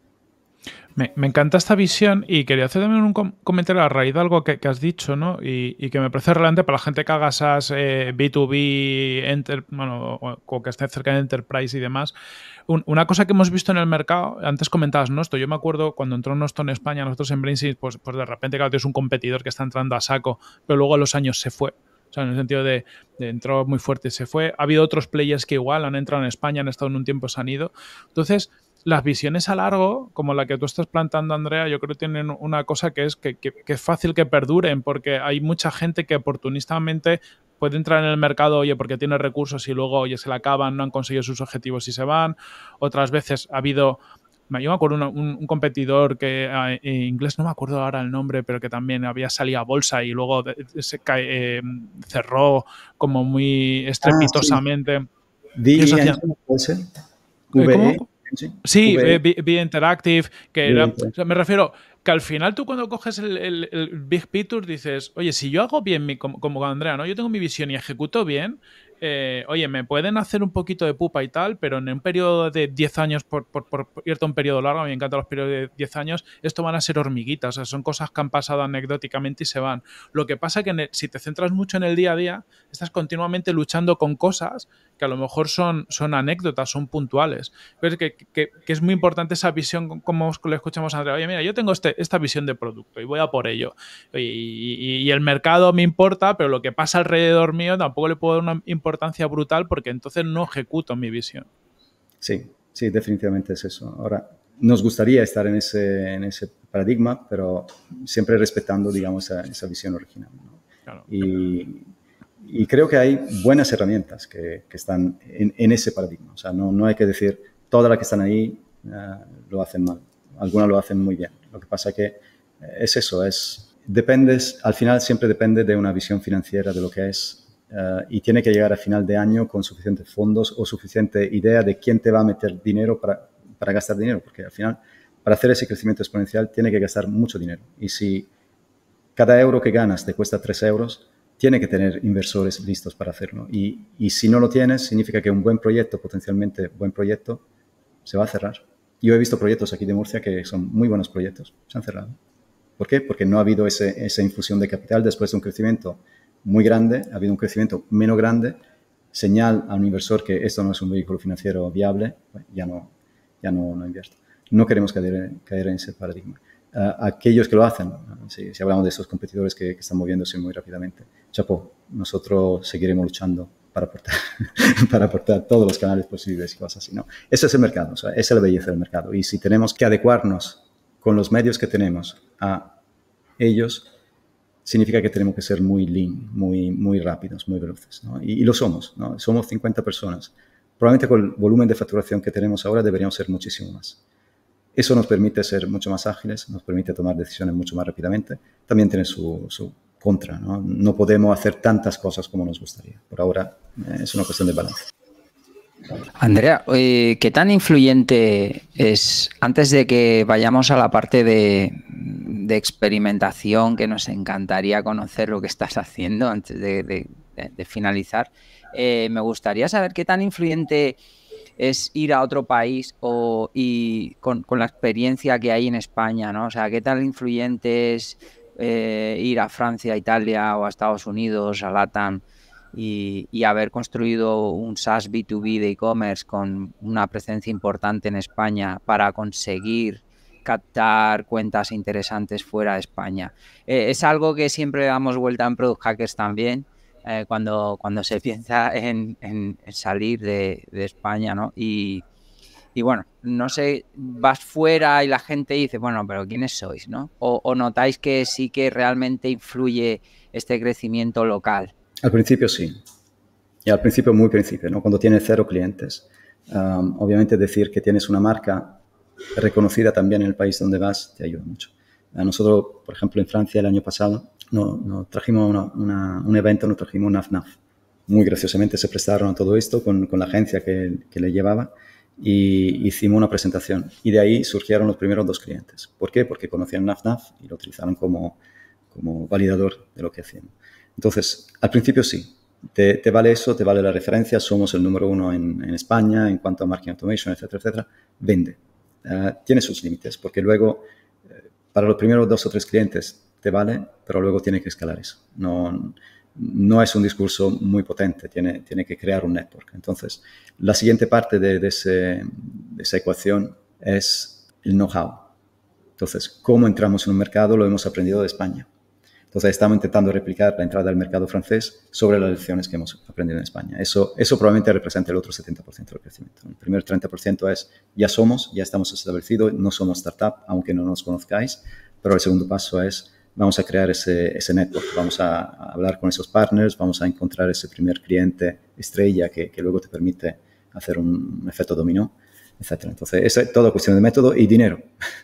Me, me encanta esta visión y quería hacer también un com comentario a raíz de algo que, que has dicho, ¿no? Y, y que me parece relevante para la gente que haga SaaS, eh, B dos B, enter, bueno, o, o que esté cerca de Enterprise y demás. Un, una cosa que hemos visto en el mercado, antes comentabas Nosto, yo me acuerdo cuando entró Nosto en España, nosotros en Brainseed, pues, pues de repente, claro, tienes un competidor que está entrando a saco, pero luego a los años se fue. O sea, en el sentido de, de entró muy fuerte y se fue. Ha habido otros players que igual han entrado en España, han estado en un tiempo, se han ido. Entonces, las visiones a largo, como la que tú estás plantando, Andrea, yo creo que tienen una cosa que es que, que, que es fácil que perduren, porque hay mucha gente que oportunistamente puede entrar en el mercado, oye, porque tiene recursos y luego, oye, se le acaban, no han conseguido sus objetivos y se van. Otras veces ha habido... Yo me acuerdo un, un, un competidor que eh, en inglés no me acuerdo ahora el nombre, pero que también había salido a bolsa y luego se cae, eh, cerró como muy estrepitosamente. Ah, sí. V E Engine, ¿Cómo? Sí, V E. V E Interactive, que era, o sea, me refiero que al final tú cuando coges el, el, el Big Picture dices, oye, si yo hago bien mi, como, como Andrea, ¿no? Yo tengo mi visión y ejecuto bien, eh, oye, me pueden hacer un poquito de pupa y tal, pero en un periodo de diez años, por, por, por irte a un periodo largo, a mí me encantan los periodos de diez años, esto van a ser hormiguitas, o sea, son cosas que han pasado anecdóticamente y se van. Lo que pasa es que en el, si te centras mucho en el día a día, estás continuamente luchando con cosas que a lo mejor son, son anécdotas, son puntuales. Pero es que, que, que es muy importante esa visión, como le escuchamos a Andrea, oye, mira, yo tengo este, esta visión de producto y voy a por ello. Y, y, y el mercado me importa, pero lo que pasa alrededor mío tampoco le puedo dar una importancia brutal porque entonces no ejecuto mi visión. Sí, sí, definitivamente es eso. Ahora, nos gustaría estar en ese, en ese paradigma, pero siempre respetando, digamos, esa, esa visión original, ¿no? Claro, y, claro. y creo que hay buenas herramientas que, que están en, en ese paradigma. O sea, no, no hay que decir todas las que están ahí uh, lo hacen mal. Algunas lo hacen muy bien. Lo que pasa es que es eso, es, dependes, al final siempre depende de una visión financiera de lo que es uh, y tiene que llegar a final de año con suficientes fondos o suficiente idea de quién te va a meter dinero para, para gastar dinero, porque al final para hacer ese crecimiento exponencial tiene que gastar mucho dinero y si cada euro que ganas te cuesta tres euros, tiene que tener inversores listos para hacerlo y, y si no lo tienes, significa que un buen proyecto, potencialmente buen proyecto, se va a cerrar. Yo he visto proyectos aquí de Murcia que son muy buenos proyectos, se han cerrado. ¿Por qué? Porque no ha habido ese, esa infusión de capital después de un crecimiento muy grande, ha habido un crecimiento menos grande, señal a un inversor que esto no es un vehículo financiero viable, bueno, ya no, ya no, no invierto. No queremos caer, caer en ese paradigma. Uh, aquellos que lo hacen, uh, si, si hablamos de esos competidores que, que están moviéndose muy rápidamente, chapo, nosotros seguiremos luchando para aportar, para aportar todos los canales posibles y cosas así, ¿no? Ese es el mercado, o sea, esa es la belleza del mercado. Y si tenemos que adecuarnos con los medios que tenemos a ellos, significa que tenemos que ser muy lean, muy, muy rápidos, muy veloces, ¿no? Y, y lo somos, ¿no? Somos cincuenta personas. Probablemente con el volumen de facturación que tenemos ahora deberíamos ser muchísimo más. Eso nos permite ser mucho más ágiles, nos permite tomar decisiones mucho más rápidamente. También tiene su, su contra, ¿no? No podemos hacer tantas cosas como nos gustaría. Por ahora eh, es una cuestión de balance. Andrea, eh, ¿qué tan influyente es, antes de que vayamos a la parte de, de experimentación, que nos encantaría conocer lo que estás haciendo antes de, de, de, de finalizar, eh, me gustaría saber qué tan influyente es ir a otro país o, y con, con la experiencia que hay en España, ¿no? O sea, qué tan influyente es eh, ir a Francia, a Italia o a Estados Unidos, a LATAM, Y, y haber construido un SaaS B dos B de e-commerce con una presencia importante en España para conseguir captar cuentas interesantes fuera de España. Eh, es algo que siempre damos vuelta en Product Hackers también, eh, cuando, cuando se piensa en, en, en salir de, de España, ¿no? Y, y bueno, no sé, vas fuera y la gente dice, bueno, pero ¿quiénes sois, no? O, o notáis que sí que realmente influye este crecimiento local. Al principio sí. Y al principio, muy principio, ¿no? Cuando tienes cero clientes, um, obviamente decir que tienes una marca reconocida también en el país donde vas te ayuda mucho. A nosotros, por ejemplo, en Francia el año pasado, nos no trajimos una, una, un evento, nos trajimos un N A F N A F. Muy graciosamente se prestaron a todo esto con, con la agencia que, que le llevaba y hicimos una presentación. Y de ahí surgieron los primeros dos clientes. ¿Por qué? Porque conocían N A F N A F y lo utilizaron como, como validador de lo que hacíamos. Entonces, al principio sí. Te, te vale eso, te vale la referencia, somos el número uno en, en España en cuanto a marketing automation, etcétera, etcétera. Vende. Uh, tiene sus límites, porque luego, eh, para los primeros dos o tres clientes te vale, pero luego tiene que escalar eso. No, no es un discurso muy potente, tiene, tiene que crear un network. Entonces, la siguiente parte de, de, ese, de esa ecuación es el know-how. Entonces, cómo entramos en un mercado lo hemos aprendido de España. Entonces, estamos intentando replicar la entrada al mercado francés sobre las lecciones que hemos aprendido en España. Eso, eso probablemente representa el otro setenta por ciento del crecimiento. El primer treinta por ciento es, ya somos, ya estamos establecidos, no somos startup, aunque no nos conozcáis, pero el segundo paso es, vamos a crear ese, ese network, vamos a, a hablar con esos partners, vamos a encontrar ese primer cliente estrella que, que luego te permite hacer un, un efecto dominó, etcétera. Entonces, es toda cuestión de método y dinero.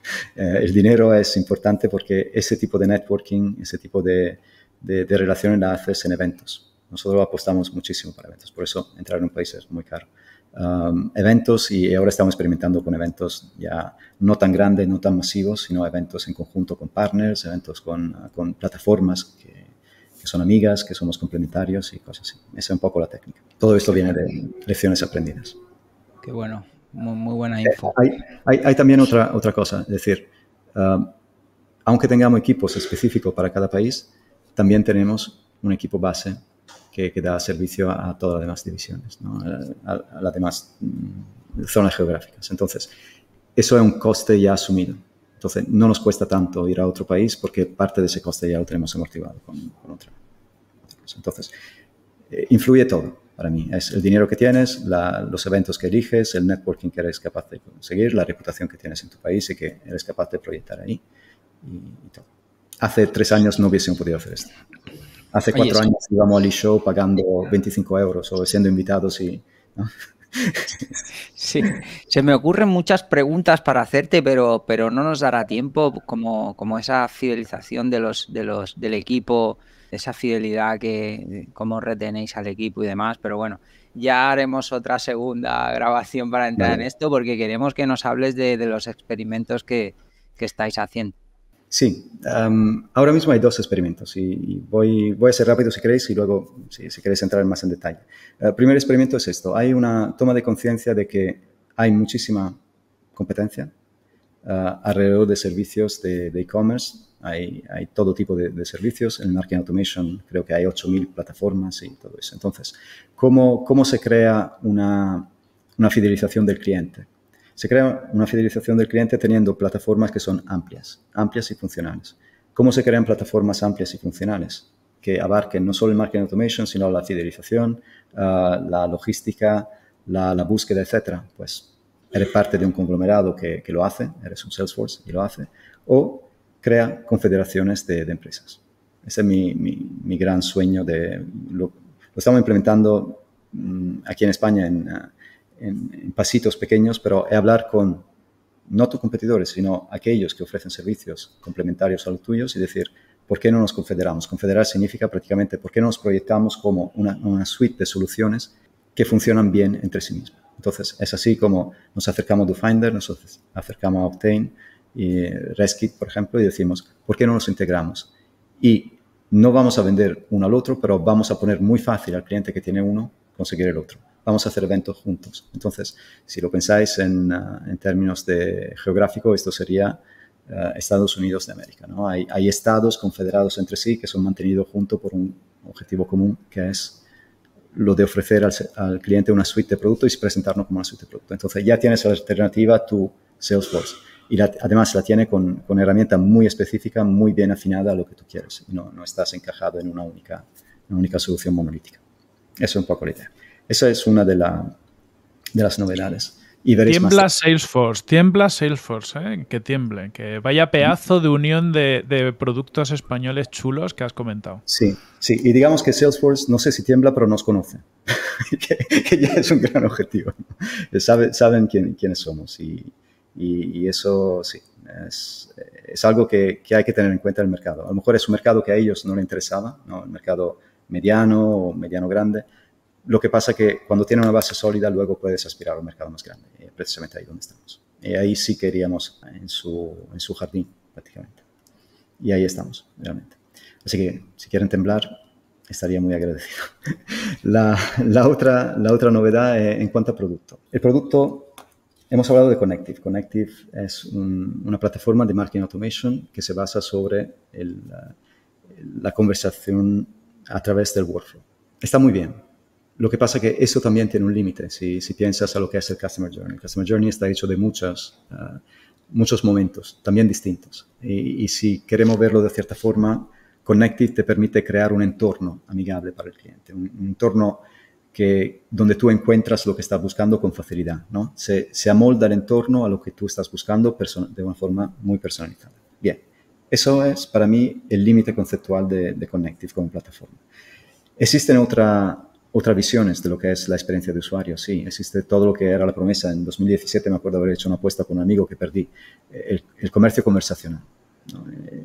eh, el dinero es importante porque ese tipo de networking, ese tipo de, de, de relaciones la haces en eventos. Nosotros apostamos muchísimo para eventos, por eso entrar en un país es muy caro. Um, eventos, y ahora estamos experimentando con eventos ya no tan grandes, no tan masivos, sino eventos en conjunto con partners, eventos con, uh, con plataformas que, que son amigas, que somos complementarios y cosas así. Esa es un poco la técnica. Todo esto viene de lecciones aprendidas. Qué bueno. Muy, muy buena info. Eh, hay, hay, hay también otra, otra cosa, es decir, uh, aunque tengamos equipos específicos para cada país, también tenemos un equipo base que, que da servicio a, a todas las demás divisiones, ¿no? a, a, a las demás mm, zonas geográficas. Entonces, eso es un coste ya asumido. Entonces, no nos cuesta tanto ir a otro país porque parte de ese coste ya lo tenemos amortiguado con, con otra, otra cosa. Entonces, eh, influye todo. Para mí, es el dinero que tienes, la, los eventos que eliges, el networking que eres capaz de conseguir, la reputación que tienes en tu país y que eres capaz de proyectar ahí y, y todo. Hace tres años no hubiésemos podido hacer esto. Hace cuatro Oye, años sí. íbamos al e-show pagando veinticinco euros o siendo invitados y... ¿no? Sí, se me ocurren muchas preguntas para hacerte, pero, pero no nos dará tiempo, como, como esa fidelización de los, de los, del equipo, esa fidelidad que cómo retenéis al equipo y demás, pero bueno, ya haremos otra segunda grabación para entrar vale. en esto porque queremos que nos hables de, de los experimentos que, que estáis haciendo. Sí, um, ahora mismo hay dos experimentos y, y voy, voy a ser rápido si queréis y luego si, si queréis entrar más en detalle. El uh, primer experimento es esto, hay una toma de conciencia de que hay muchísima competencia uh, alrededor de servicios de e-commerce. Hay, hay todo tipo de, de servicios. En Marketing Automation creo que hay ocho mil plataformas y todo eso. Entonces, ¿cómo, cómo se crea una, una fidelización del cliente? Se crea una fidelización del cliente teniendo plataformas que son amplias, amplias y funcionales. ¿Cómo se crean plataformas amplias y funcionales? Que abarquen no solo el Marketing Automation, sino la fidelización, uh, la logística, la, la búsqueda, etcétera. Pues eres parte de un conglomerado que, que lo hace, eres un Salesforce y lo hace, o crea confederaciones de, de empresas. Ese es mi, mi, mi gran sueño. De, lo, lo estamos implementando um, aquí en España en, uh, en, en pasitos pequeños, pero es hablar con no tus competidores, sino aquellos que ofrecen servicios complementarios a los tuyos y decir, ¿por qué no nos confederamos? Confederar significa prácticamente, ¿por qué no nos proyectamos como una, una suite de soluciones que funcionan bien entre sí mismas? Entonces, es así como nos acercamos a DoFinder, nos acercamos a Obtain y Reskit, por ejemplo, y decimos, ¿por qué no nos integramos? Y no vamos a vender uno al otro, pero vamos a poner muy fácil al cliente que tiene uno conseguir el otro. Vamos a hacer eventos juntos. Entonces, si lo pensáis en, uh, en términos de geográfico, esto sería uh, Estados Unidos de América, ¿no? Hay, hay estados confederados entre sí que son mantenidos juntos por un objetivo común, que es lo de ofrecer al, al cliente una suite de productos y presentarnos como una suite de productos. Entonces, ya tienes la alternativa tu Salesforce. Y la, además la tiene con, con herramienta muy específica, muy bien afinada a lo que tú quieres. No, no estás encajado en una única una única solución monolítica. Eso es un poco la idea. Esa es una de, la, de las novedades. Y tiembla más... Salesforce, tiembla Salesforce, ¿eh? Que tiemble, que vaya pedazo de unión de, de productos españoles chulos que has comentado. Sí, sí, y digamos que Salesforce, no sé si tiembla, pero nos conoce, que, que ya es un gran objetivo, ¿no? Sabe, saben quién, quiénes somos y, y, y eso sí, es, es algo que, que hay que tener en cuenta en el mercado. A lo mejor es un mercado que a ellos no les interesaba, ¿no? El mercado mediano o mediano grande. Lo que pasa que cuando tiene una base sólida, luego puedes aspirar a un mercado más grande, y precisamente ahí donde estamos. Y ahí sí que iríamos en su, en su jardín, prácticamente. Y ahí estamos, realmente. Así que, si quieren temblar, estaría muy agradecido. La, la, otra, la otra novedad es en cuanto a producto. El producto, hemos hablado de Connective. Connective es un, una plataforma de marketing automation que se basa sobre el, la, la conversación a través del workflow. Está muy bien. Lo que pasa es que eso también tiene un límite, si, si piensas a lo que es el Customer Journey. El Customer Journey está hecho de muchos, uh, muchos momentos, también distintos. Y, y si queremos verlo de cierta forma, Connective te permite crear un entorno amigable para el cliente, un, un entorno que, donde tú encuentras lo que estás buscando con facilidad, ¿no? Se, se amolda el entorno a lo que tú estás buscando de una forma muy personalizada. Bien, eso es para mí el límite conceptual de, de Connective como plataforma. Existen otra... Otras visiones de lo que es la experiencia de usuario, sí. Existe todo lo que era la promesa. En dos mil diecisiete me acuerdo haber hecho una apuesta con un amigo que perdí. El, el comercio conversacional, ¿no?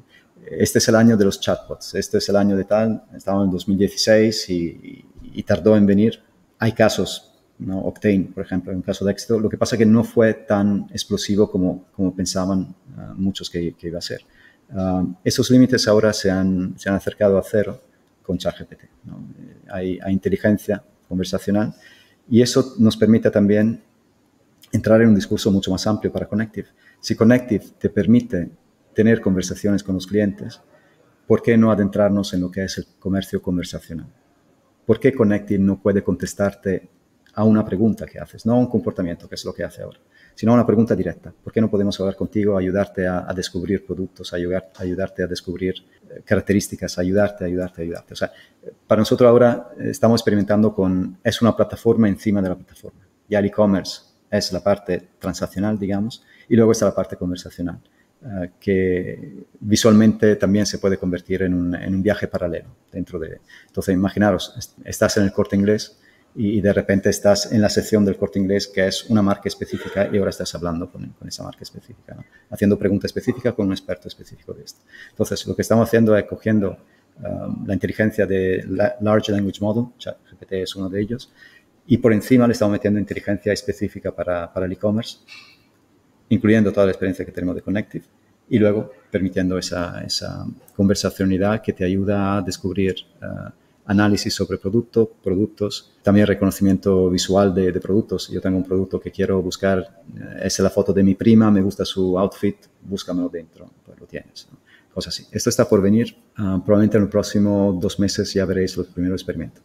Este es el año de los chatbots. Este es el año de tal. Estábamos en dos mil dieciséis y, y, y tardó en venir. Hay casos, ¿no? Octane, por ejemplo, es un caso de éxito. Lo que pasa es que no fue tan explosivo como, como pensaban uh, muchos que, que iba a ser. Uh, esos límites ahora se han, se han acercado a cero con ChatGPT, ¿no? Hay, hay inteligencia conversacional y eso nos permite también entrar en un discurso mucho más amplio para Connective. Si Connective te permite tener conversaciones con los clientes, ¿por qué no adentrarnos en lo que es el comercio conversacional? ¿Por qué Connective no puede contestarte a una pregunta que haces, no a un comportamiento, que es lo que hace ahora, sino a una pregunta directa? ¿Por qué no podemos hablar contigo, ayudarte a, a descubrir productos, ayudar, ayudarte a descubrir eh, características, ayudarte, ayudarte, ayudarte? O sea, para nosotros ahora eh, estamos experimentando con, es una plataforma encima de la plataforma. Ya el e-commerce es la parte transaccional, digamos, y luego está la parte conversacional, eh, que visualmente también se puede convertir en un, en un viaje paralelo dentro de... Entonces, imaginaros, estás en el Corte Inglés y de repente estás en la sección del Corte Inglés que es una marca específica y ahora estás hablando con, con esa marca específica, ¿no? Haciendo pregunta específica con un experto específico de esto. Entonces, lo que estamos haciendo es cogiendo um, la inteligencia de la Large Language Model, ChatGPT es uno de ellos, y por encima le estamos metiendo inteligencia específica para, para el e-commerce, incluyendo toda la experiencia que tenemos de Connective, y luego permitiendo esa, esa conversacionalidad que te ayuda a descubrir uh, análisis sobre producto, productos, también reconocimiento visual de, de productos. Yo tengo un producto que quiero buscar, es la foto de mi prima, me gusta su outfit, búscamelo dentro, pues lo tienes, ¿no? Cosas así. Esto está por venir, uh, probablemente en los próximos dos meses ya veréis los primeros experimentos.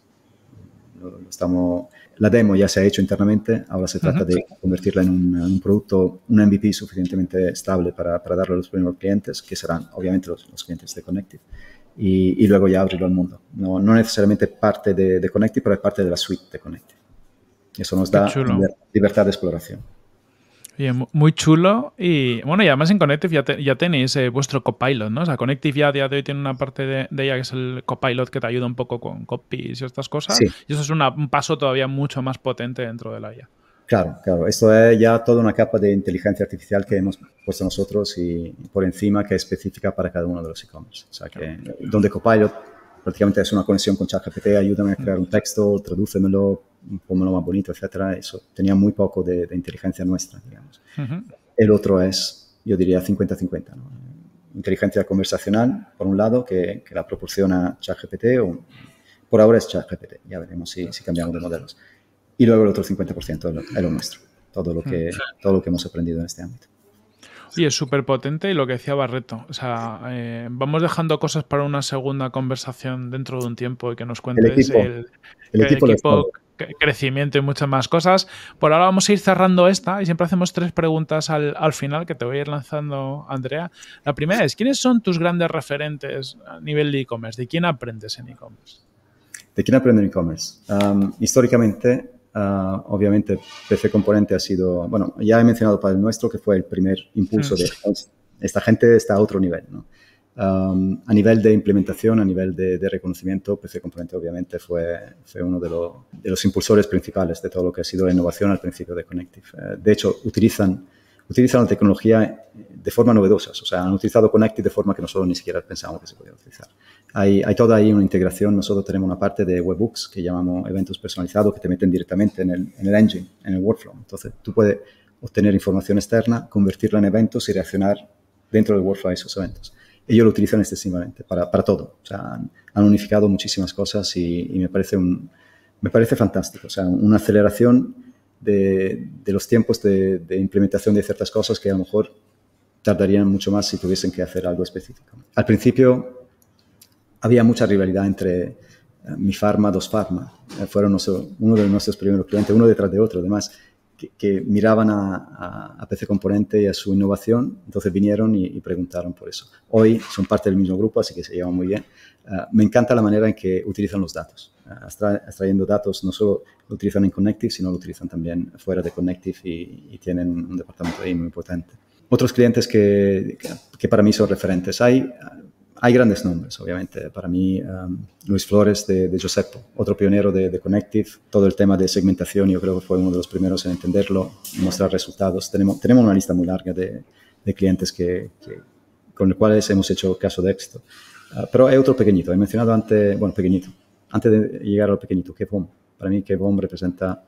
Lo, lo estamos, la demo ya se ha hecho internamente, ahora se trata uh-huh. de convertirla en un, un producto, un M V P suficientemente estable para, para darlo a los primeros clientes, que serán obviamente los, los clientes de Connective. Y, y luego ya abrirlo al mundo. No, no necesariamente parte de, de Connective, pero es parte de la suite de Connective. Eso nos da libertad de exploración. Oye, muy chulo. Y bueno, y además en Connective ya, te, ya tenéis eh, vuestro Copilot, ¿no? O sea, Connective ya a día de hoy tiene una parte de, de ella que es el Copilot que te ayuda un poco con copies y estas cosas. Sí. Y eso es una, un paso todavía mucho más potente dentro de la I A. Claro, claro. Esto es ya toda una capa de inteligencia artificial que hemos puesto nosotros y por encima que es específica para cada uno de los e-commerce. O sea, que donde Copilot prácticamente es una conexión con ChatGPT, ayúdame a crear un texto, tradúcemelo, pónmelo más bonito, etcétera. Eso tenía muy poco de, de inteligencia nuestra, digamos. Uh-huh. El otro es, yo diría, cincuenta cincuenta, ¿no? Inteligencia conversacional, por un lado, que, que la proporciona ChatGPT, o por ahora es ChatGPT, ya veremos si, si cambiamos de modelos. Y luego el otro cincuenta por ciento es lo, es lo nuestro, todo lo, que, todo lo que hemos aprendido en este ámbito. Y es súper potente y lo que decía Barreto, o sea, eh, vamos dejando cosas para una segunda conversación dentro de un tiempo y que nos cuentes el equipo, el, el equipo, el equipo crecimiento y muchas más cosas. Por ahora vamos a ir cerrando esta y siempre hacemos tres preguntas al, al final que te voy a ir lanzando, Andrea. La primera es, ¿quiénes son tus grandes referentes a nivel de e-commerce? ¿De quién aprendes en e-commerce? ¿De quién aprendo en e-commerce? Um, históricamente, uh, obviamente, P C Componente ha sido, bueno, ya he mencionado para el nuestro, que fue el primer impulso de esta gente está a otro nivel, ¿no? Um, a nivel de implementación, a nivel de, de reconocimiento, P C Componente obviamente fue, fue uno de, lo, de los impulsores principales de todo lo que ha sido la innovación al principio de Connective. Uh, de hecho, utilizan, utilizan la tecnología de forma novedosa, o sea, han utilizado Connective de forma que nosotros ni siquiera pensábamos que se podía utilizar. Hay, hay toda ahí una integración. Nosotros tenemos una parte de webhooks que llamamos eventos personalizados que te meten directamente en el, en el engine, en el workflow. Entonces, tú puedes obtener información externa, convertirla en eventos y reaccionar dentro del workflow a esos eventos. Ellos lo utilizan extensivamente para, para todo. O sea, han, han unificado muchísimas cosas y, y me, parece un, me parece fantástico. O sea, una aceleración de, de los tiempos de, de implementación de ciertas cosas que a lo mejor tardarían mucho más si tuviesen que hacer algo específico. Al principio había mucha rivalidad entre uh, Mi Pharma, Dos Pharma. Uh, fueron nuestro, uno de nuestros primeros clientes, uno detrás de otro, además, que, que miraban a, a, a P C Componente y a su innovación, entonces vinieron y, y preguntaron por eso. Hoy son parte del mismo grupo, así que se llevan muy bien. Uh, me encanta la manera en que utilizan los datos. Uh, extra, extrayendo datos, no solo lo utilizan en Connective, sino lo utilizan también fuera de Connective y, y tienen un departamento ahí muy potente. Otros clientes que, que, que para mí son referentes. Hay... Hay grandes nombres, obviamente. Para mí, um, Luis Flores de, de Giuseppe, otro pionero de, de Connective. Todo el tema de segmentación, yo creo que fue uno de los primeros en entenderlo, mostrar resultados. Tenemos, tenemos una lista muy larga de, de clientes que, que, con los cuales hemos hecho caso de éxito. Uh, pero hay otro pequeñito. He mencionado antes, bueno, pequeñito. Antes de llegar al pequeñito, Kebom. Para mí, Kebom representa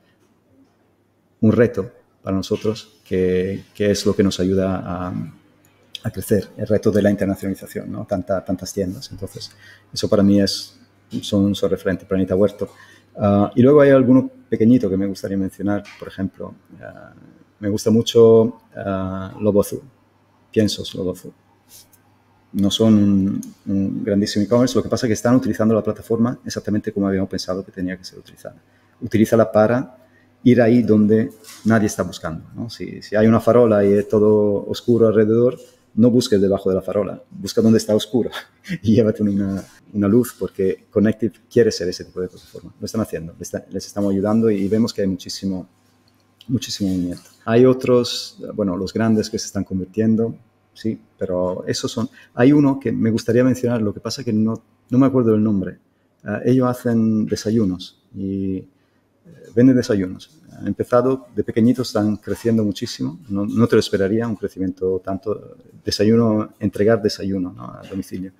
un reto para nosotros, que, que es lo que nos ayuda a... a crecer, el reto de la internacionalización, ¿no? Tanta, tantas tiendas. Entonces, eso para mí es, son, son referentes, Planeta Huerto. Uh, y luego hay alguno pequeñito que me gustaría mencionar, por ejemplo, uh, me gusta mucho uh, Lobo Azul, Piensos Lobo Azul. No son un, un grandísimo e-commerce, lo que pasa es que están utilizando la plataforma exactamente como habíamos pensado que tenía que ser utilizada. Utilízala para ir ahí donde nadie está buscando, ¿no? Si, si hay una farola y es todo oscuro alrededor, no busques debajo de la farola, busca donde está oscuro y llévate una, una luz, porque Connective quiere ser ese tipo de plataforma. Lo están haciendo, les, está, les estamos ayudando y vemos que hay muchísimo, muchísimo movimiento. Hay otros, bueno, los grandes que se están convirtiendo, sí, pero esos son... Hay uno que me gustaría mencionar, lo que pasa es que no, no me acuerdo del nombre. Uh, ellos hacen desayunos y eh, venden desayunos. Han empezado de pequeñitos, están creciendo muchísimo. No, no te lo esperaría, un crecimiento tanto. Desayuno, entregar desayuno, ¿no? A domicilio.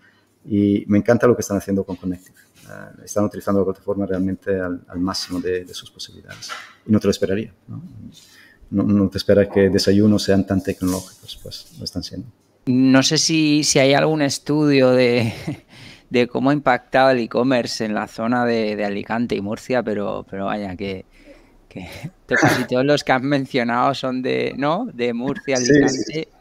Y me encanta lo que están haciendo con Connective. Uh, están utilizando la plataforma realmente al, al máximo de, de sus posibilidades. Y no te lo esperaría, ¿no? No, no te esperas que desayunos sean tan tecnológicos, pues lo están siendo. No sé si, si hay algún estudio de, de cómo ha impactado el e-commerce en la zona de, de Alicante y Murcia, pero, pero vaya, que, que casi todos los que has mencionado son de, ¿no? De Murcia, Alicante. Sí, sí.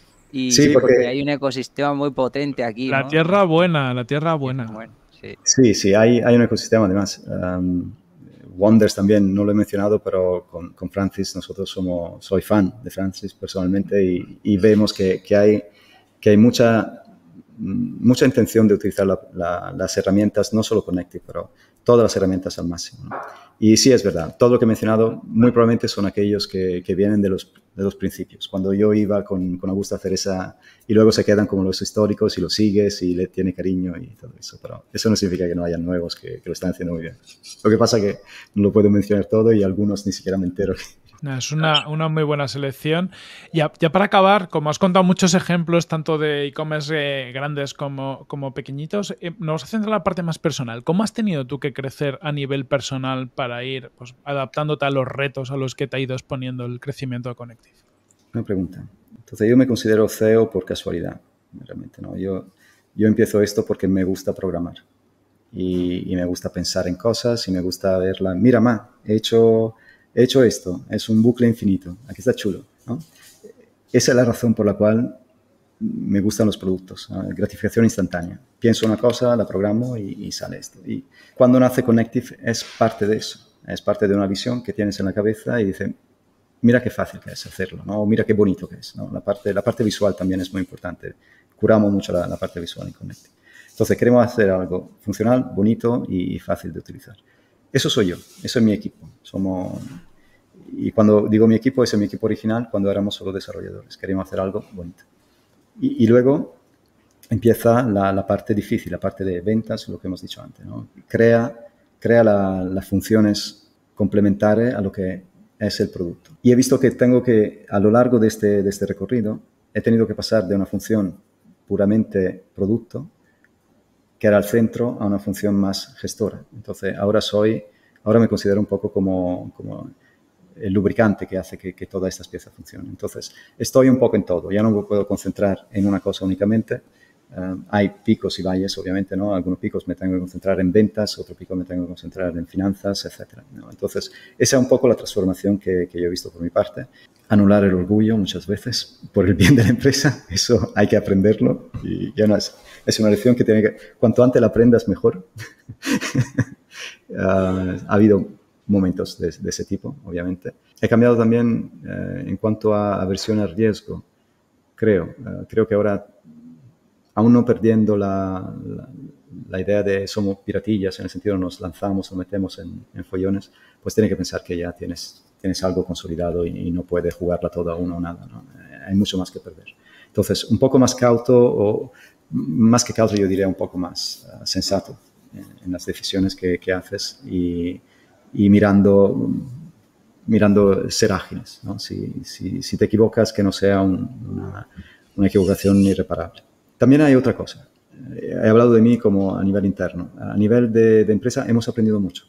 Y sí, porque, porque hay un ecosistema muy potente aquí, La ¿no? tierra buena, la tierra buena. Bueno, sí. sí, sí, hay, hay un ecosistema además. Um, Wonders también, no lo he mencionado, pero con, con Francis nosotros somos, soy fan de Francis personalmente y, y vemos que, que, hay, que hay mucha, mucha intención de utilizar la, la, las herramientas, no solo Connective, pero todas las herramientas al máximo, ¿no? Y sí, es verdad, todo lo que he mencionado muy probablemente son aquellos que, que vienen de los, de los principios. Cuando yo iba con, con Augusto a hacer esa, y luego se quedan como los históricos y los sigues y le tiene cariño y todo eso, pero eso no significa que no hayan nuevos que, que lo están haciendo muy bien. Lo que pasa es que no lo puedo mencionar todo y algunos ni siquiera me entero. Es una, una muy buena selección. Ya, ya para acabar, como has contado muchos ejemplos, tanto de e-commerce eh, grandes como, como pequeñitos, eh, nos vamos a centrar en la parte más personal. ¿Cómo has tenido tú que crecer a nivel personal para ir pues, adaptándote a los retos a los que te ha ido exponiendo el crecimiento de Connective? Una pregunta. Entonces, yo me considero C E O por casualidad, realmente, ¿no? Yo, yo empiezo esto porque me gusta programar y, y me gusta pensar en cosas y me gusta verla. Mira, ma, he hecho... He hecho esto, es un bucle infinito, aquí está chulo, ¿no? Esa es la razón por la cual me gustan los productos, ¿no? Gratificación instantánea. Pienso una cosa, la programo y, y sale esto. Y cuando nace Connective es parte de eso, es parte de una visión que tienes en la cabeza y dices, mira qué fácil que es hacerlo, ¿no? O mira qué bonito que es, ¿no? La parte, la parte visual también es muy importante. Curamos mucho la, la parte visual en Connective. Entonces, queremos hacer algo funcional, bonito y fácil de utilizar. Eso soy yo, eso es mi equipo. Somos, y cuando digo mi equipo, ese es mi equipo original cuando éramos solo desarrolladores. Queríamos hacer algo bonito. Y, y luego empieza la, la parte difícil, la parte de ventas, lo que hemos dicho antes, ¿no? Crea, crea la, las funciones complementarias a lo que es el producto. Y he visto que tengo que, a lo largo de este, de este recorrido, he tenido que pasar de una función puramente producto, que era el centro, a una función más gestora. Entonces, ahora soy, ahora me considero un poco como, como el lubricante que hace que, que todas estas piezas funcionen. Entonces, estoy un poco en todo. Ya no me puedo concentrar en una cosa únicamente. Uh, hay picos y valles, obviamente, ¿no? Algunos picos me tengo que concentrar en ventas, otro pico me tengo que concentrar en finanzas, etcétera, ¿no? Entonces, esa es un poco la transformación que, que yo he visto por mi parte. Anular el orgullo muchas veces por el bien de la empresa, eso hay que aprenderlo y ya no es, es una lección que tiene que, cuanto antes la aprendas mejor. uh, ha habido momentos de, de ese tipo, obviamente. He cambiado también uh, en cuanto a aversión al riesgo, creo, uh, creo que ahora aún no perdiendo la, la, la idea de somos piratillas, en el sentido nos lanzamos o metemos en, en follones, pues tiene que pensar que ya tienes, tienes algo consolidado y, y no puedes jugarla toda uno o nada, ¿no? Eh, hay mucho más que perder. Entonces, un poco más cauto, o más que cauto yo diría un poco más uh, sensato en, en las decisiones que, que haces y, y mirando, mirando ser ágiles, ¿no? Si, si, si te equivocas, que no sea un, una, una equivocación irreparable. También hay otra cosa. He hablado de mí como a nivel interno. A nivel de, de empresa hemos aprendido mucho.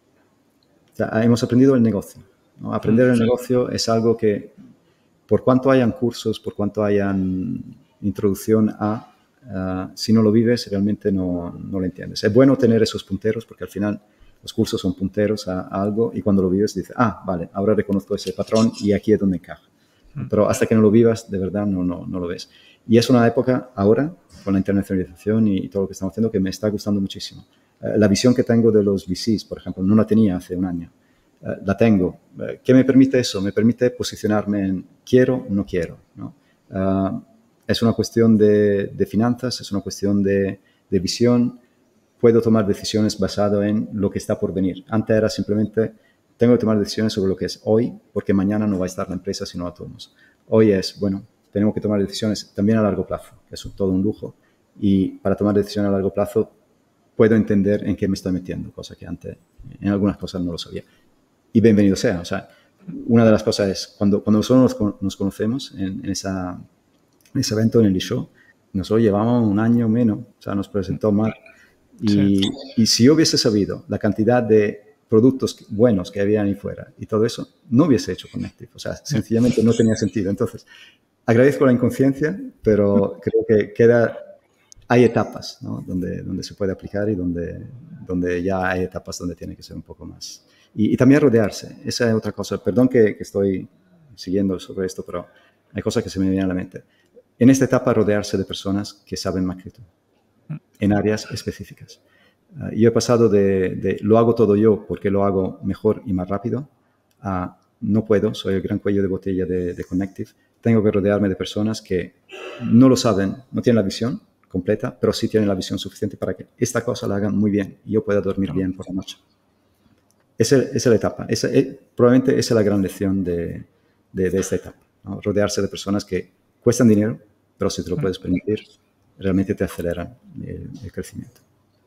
O sea, hemos aprendido el negocio, ¿no? Aprender el negocio es algo que, por cuanto hayan cursos, por cuanto hayan introducción a, uh, si no lo vives, realmente no, no lo entiendes. Es bueno tener esos punteros porque al final los cursos son punteros a, a algo y cuando lo vives dices, ah, vale, ahora reconozco ese patrón y aquí es donde encaja. Pero hasta que no lo vivas, de verdad, no, no, no lo ves. Y es una época ahora, con la internacionalización y, y todo lo que estamos haciendo, que me está gustando muchísimo. Uh, la visión que tengo de los V Cs, por ejemplo, no la tenía hace un año. Uh, la tengo. Uh, ¿Qué me permite eso? Me permite posicionarme en quiero, no quiero, ¿no? Uh, es una cuestión de, de finanzas, es una cuestión de, de visión. Puedo tomar decisiones basado en lo que está por venir. Antes era simplemente, tengo que tomar decisiones sobre lo que es hoy, porque mañana no va a estar la empresa si no actuamos. Hoy es, bueno, tenemos que tomar decisiones también a largo plazo, que es todo un lujo. Y para tomar decisiones a largo plazo, puedo entender en qué me estoy metiendo, cosa que antes en algunas cosas no lo sabía. Y bienvenido sea. O sea, una de las cosas es, cuando, cuando nosotros nos, nos conocemos en, en, esa, en ese evento, en el e-show, nosotros llevábamos un año menos, o sea, nos presentó Mark. Y, sí. y si yo hubiese sabido la cantidad de productos buenos que había ahí fuera y todo eso, no hubiese hecho Connective. O sea, sencillamente no tenía sentido. Entonces, agradezco la inconsciencia, pero creo que queda, hay etapas, ¿no? donde, donde se puede aplicar y donde, donde ya hay etapas donde tiene que ser un poco más. Y, y también rodearse. Esa es otra cosa. Perdón que, que estoy siguiendo sobre esto, pero hay cosas que se me vienen a la mente. En esta etapa, rodearse de personas que saben más que tú, en áreas específicas. Uh, yo he pasado de, de lo hago todo yo porque lo hago mejor y más rápido a no puedo, soy el gran cuello de botella de, de Connective. Tengo que rodearme de personas que no lo saben, no tienen la visión completa, pero sí tienen la visión suficiente para que esta cosa la hagan muy bien y yo pueda dormir bien por la noche. Esa, esa es la etapa. Esa es, probablemente esa es la gran lección de, de, de esta etapa, ¿no? Rodearse de personas que cuestan dinero, pero si te lo puedes permitir, realmente te aceleran el, el crecimiento.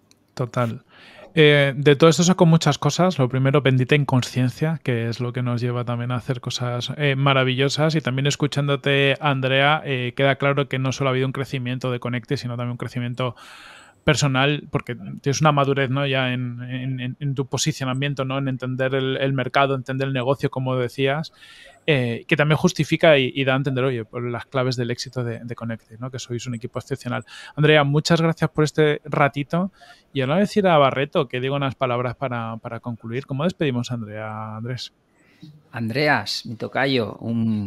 Total. Eh, de todo esto saco muchas cosas. Lo primero, bendita inconsciencia, que es lo que nos lleva también a hacer cosas eh, maravillosas. Y también escuchándote, Andrea, eh, queda claro que no solo ha habido un crecimiento de Connective, sino también un crecimiento personal, porque tienes una madurez, ¿no? Ya en, en, en tu posicionamiento, ¿no? En entender el, el mercado, entender el negocio, como decías, eh, que también justifica y, y da a entender, oye, por las claves del éxito de, de Connective, ¿no? Que sois un equipo excepcional. Andrea, muchas gracias por este ratito. Y ahora voy a decir a Barreto que diga unas palabras para, para concluir. ¿Cómo despedimos a Andrea, Andrés? Andreas, mi tocayo,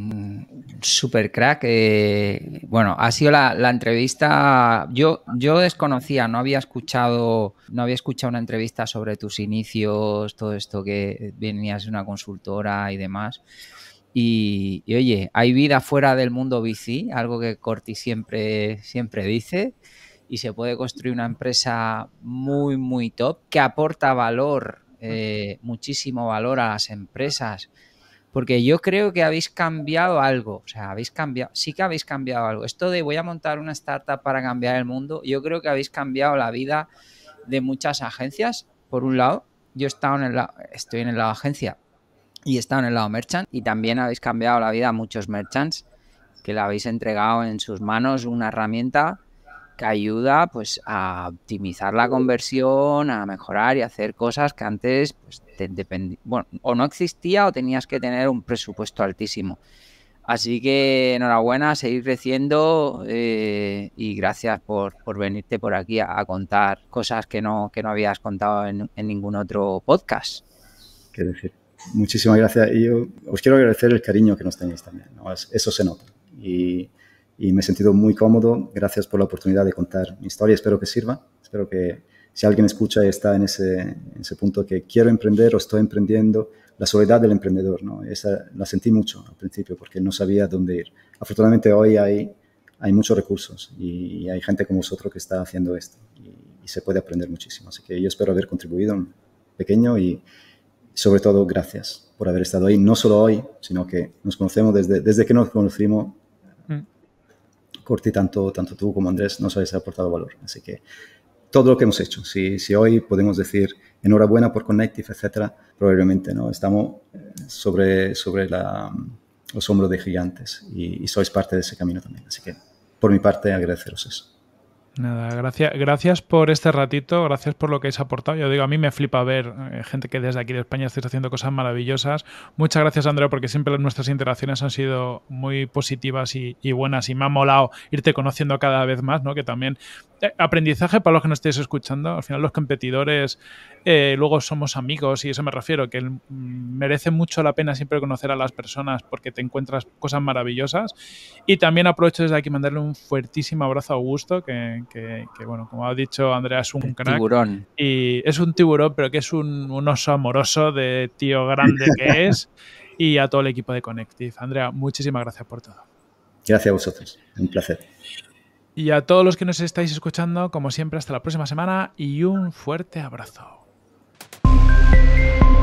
un super crack. Eh, bueno, ha sido la, la entrevista. Yo, yo desconocía, no había escuchado, no había escuchado una entrevista sobre tus inicios, todo esto que venías de una consultora y demás. Y, y oye, hay vida fuera del mundo V C, algo que Corti siempre, siempre dice. y se puede construir una empresa muy, muy top que aporta valor, eh, muchísimo valor a las empresas. Porque yo creo que habéis cambiado algo, o sea, habéis cambiado, sí que habéis cambiado algo. Esto de voy a montar una startup para cambiar el mundo, yo creo que habéis cambiado la vida de muchas agencias. Por un lado, yo he estado en el lado, estoy en el lado agencia y he estado en el lado merchant, y también habéis cambiado la vida a muchos merchants que le habéis entregado en sus manos una herramienta que ayuda pues a optimizar la conversión, a mejorar y hacer cosas que antes pues, te dependí, bueno, o no existía o tenías que tener un presupuesto altísimo. Así que enhorabuena, seguir creciendo eh, y gracias por, por venirte por aquí a, a contar cosas que no, que no habías contado en, en ningún otro podcast. Qué decir. Muchísimas gracias. Y yo os quiero agradecer el cariño que nos tenéis también, ¿no? Eso se nota. Y, y me he sentido muy cómodo. Gracias por la oportunidad de contar mi historia. Espero que sirva. Espero que si alguien escucha y está en ese, en ese punto que quiero emprender o estoy emprendiendo, la soledad del emprendedor, ¿no? Esa la sentí mucho al principio porque no sabía dónde ir. Afortunadamente hoy hay, hay muchos recursos y, y hay gente como vosotros que está haciendo esto y, y se puede aprender muchísimo. Así que yo espero haber contribuido un pequeño y sobre todo gracias por haber estado ahí, no solo hoy, sino que nos conocemos desde, desde que nos conocimos. Mm. Corti, tanto, tanto tú como Andrés nos habéis aportado valor. Así que todo lo que hemos hecho, si, si hoy podemos decir enhorabuena por Connective, etcétera, probablemente no estamos sobre, sobre la, los hombros de gigantes y, y sois parte de ese camino también. Así que por mi parte agradeceros eso. Nada, gracias, gracias por este ratito, gracias por lo que habéis aportado. Yo digo, a mí me flipa ver eh, gente que desde aquí de España estáis haciendo cosas maravillosas. Muchas gracias, Andrea, porque siempre nuestras interacciones han sido muy positivas y, y buenas, y me ha molado irte conociendo cada vez más, ¿no? Que también eh, aprendizaje para los que nos estéis escuchando. Al final los competidores eh, luego somos amigos, y eso me refiero, que mm, merece mucho la pena siempre conocer a las personas porque te encuentras cosas maravillosas. Y también aprovecho desde aquí mandarle un fuertísimo abrazo a Augusto, que Que, que, bueno, como ha dicho Andrea, es un el crack. Tiburón. Y es un tiburón, pero que es un, un oso amoroso de tío grande que es. Y a todo el equipo de Connective. Andrea, muchísimas gracias por todo. Gracias a vosotros. Un placer. Y a todos los que nos estáis escuchando, como siempre, hasta la próxima semana y un fuerte abrazo.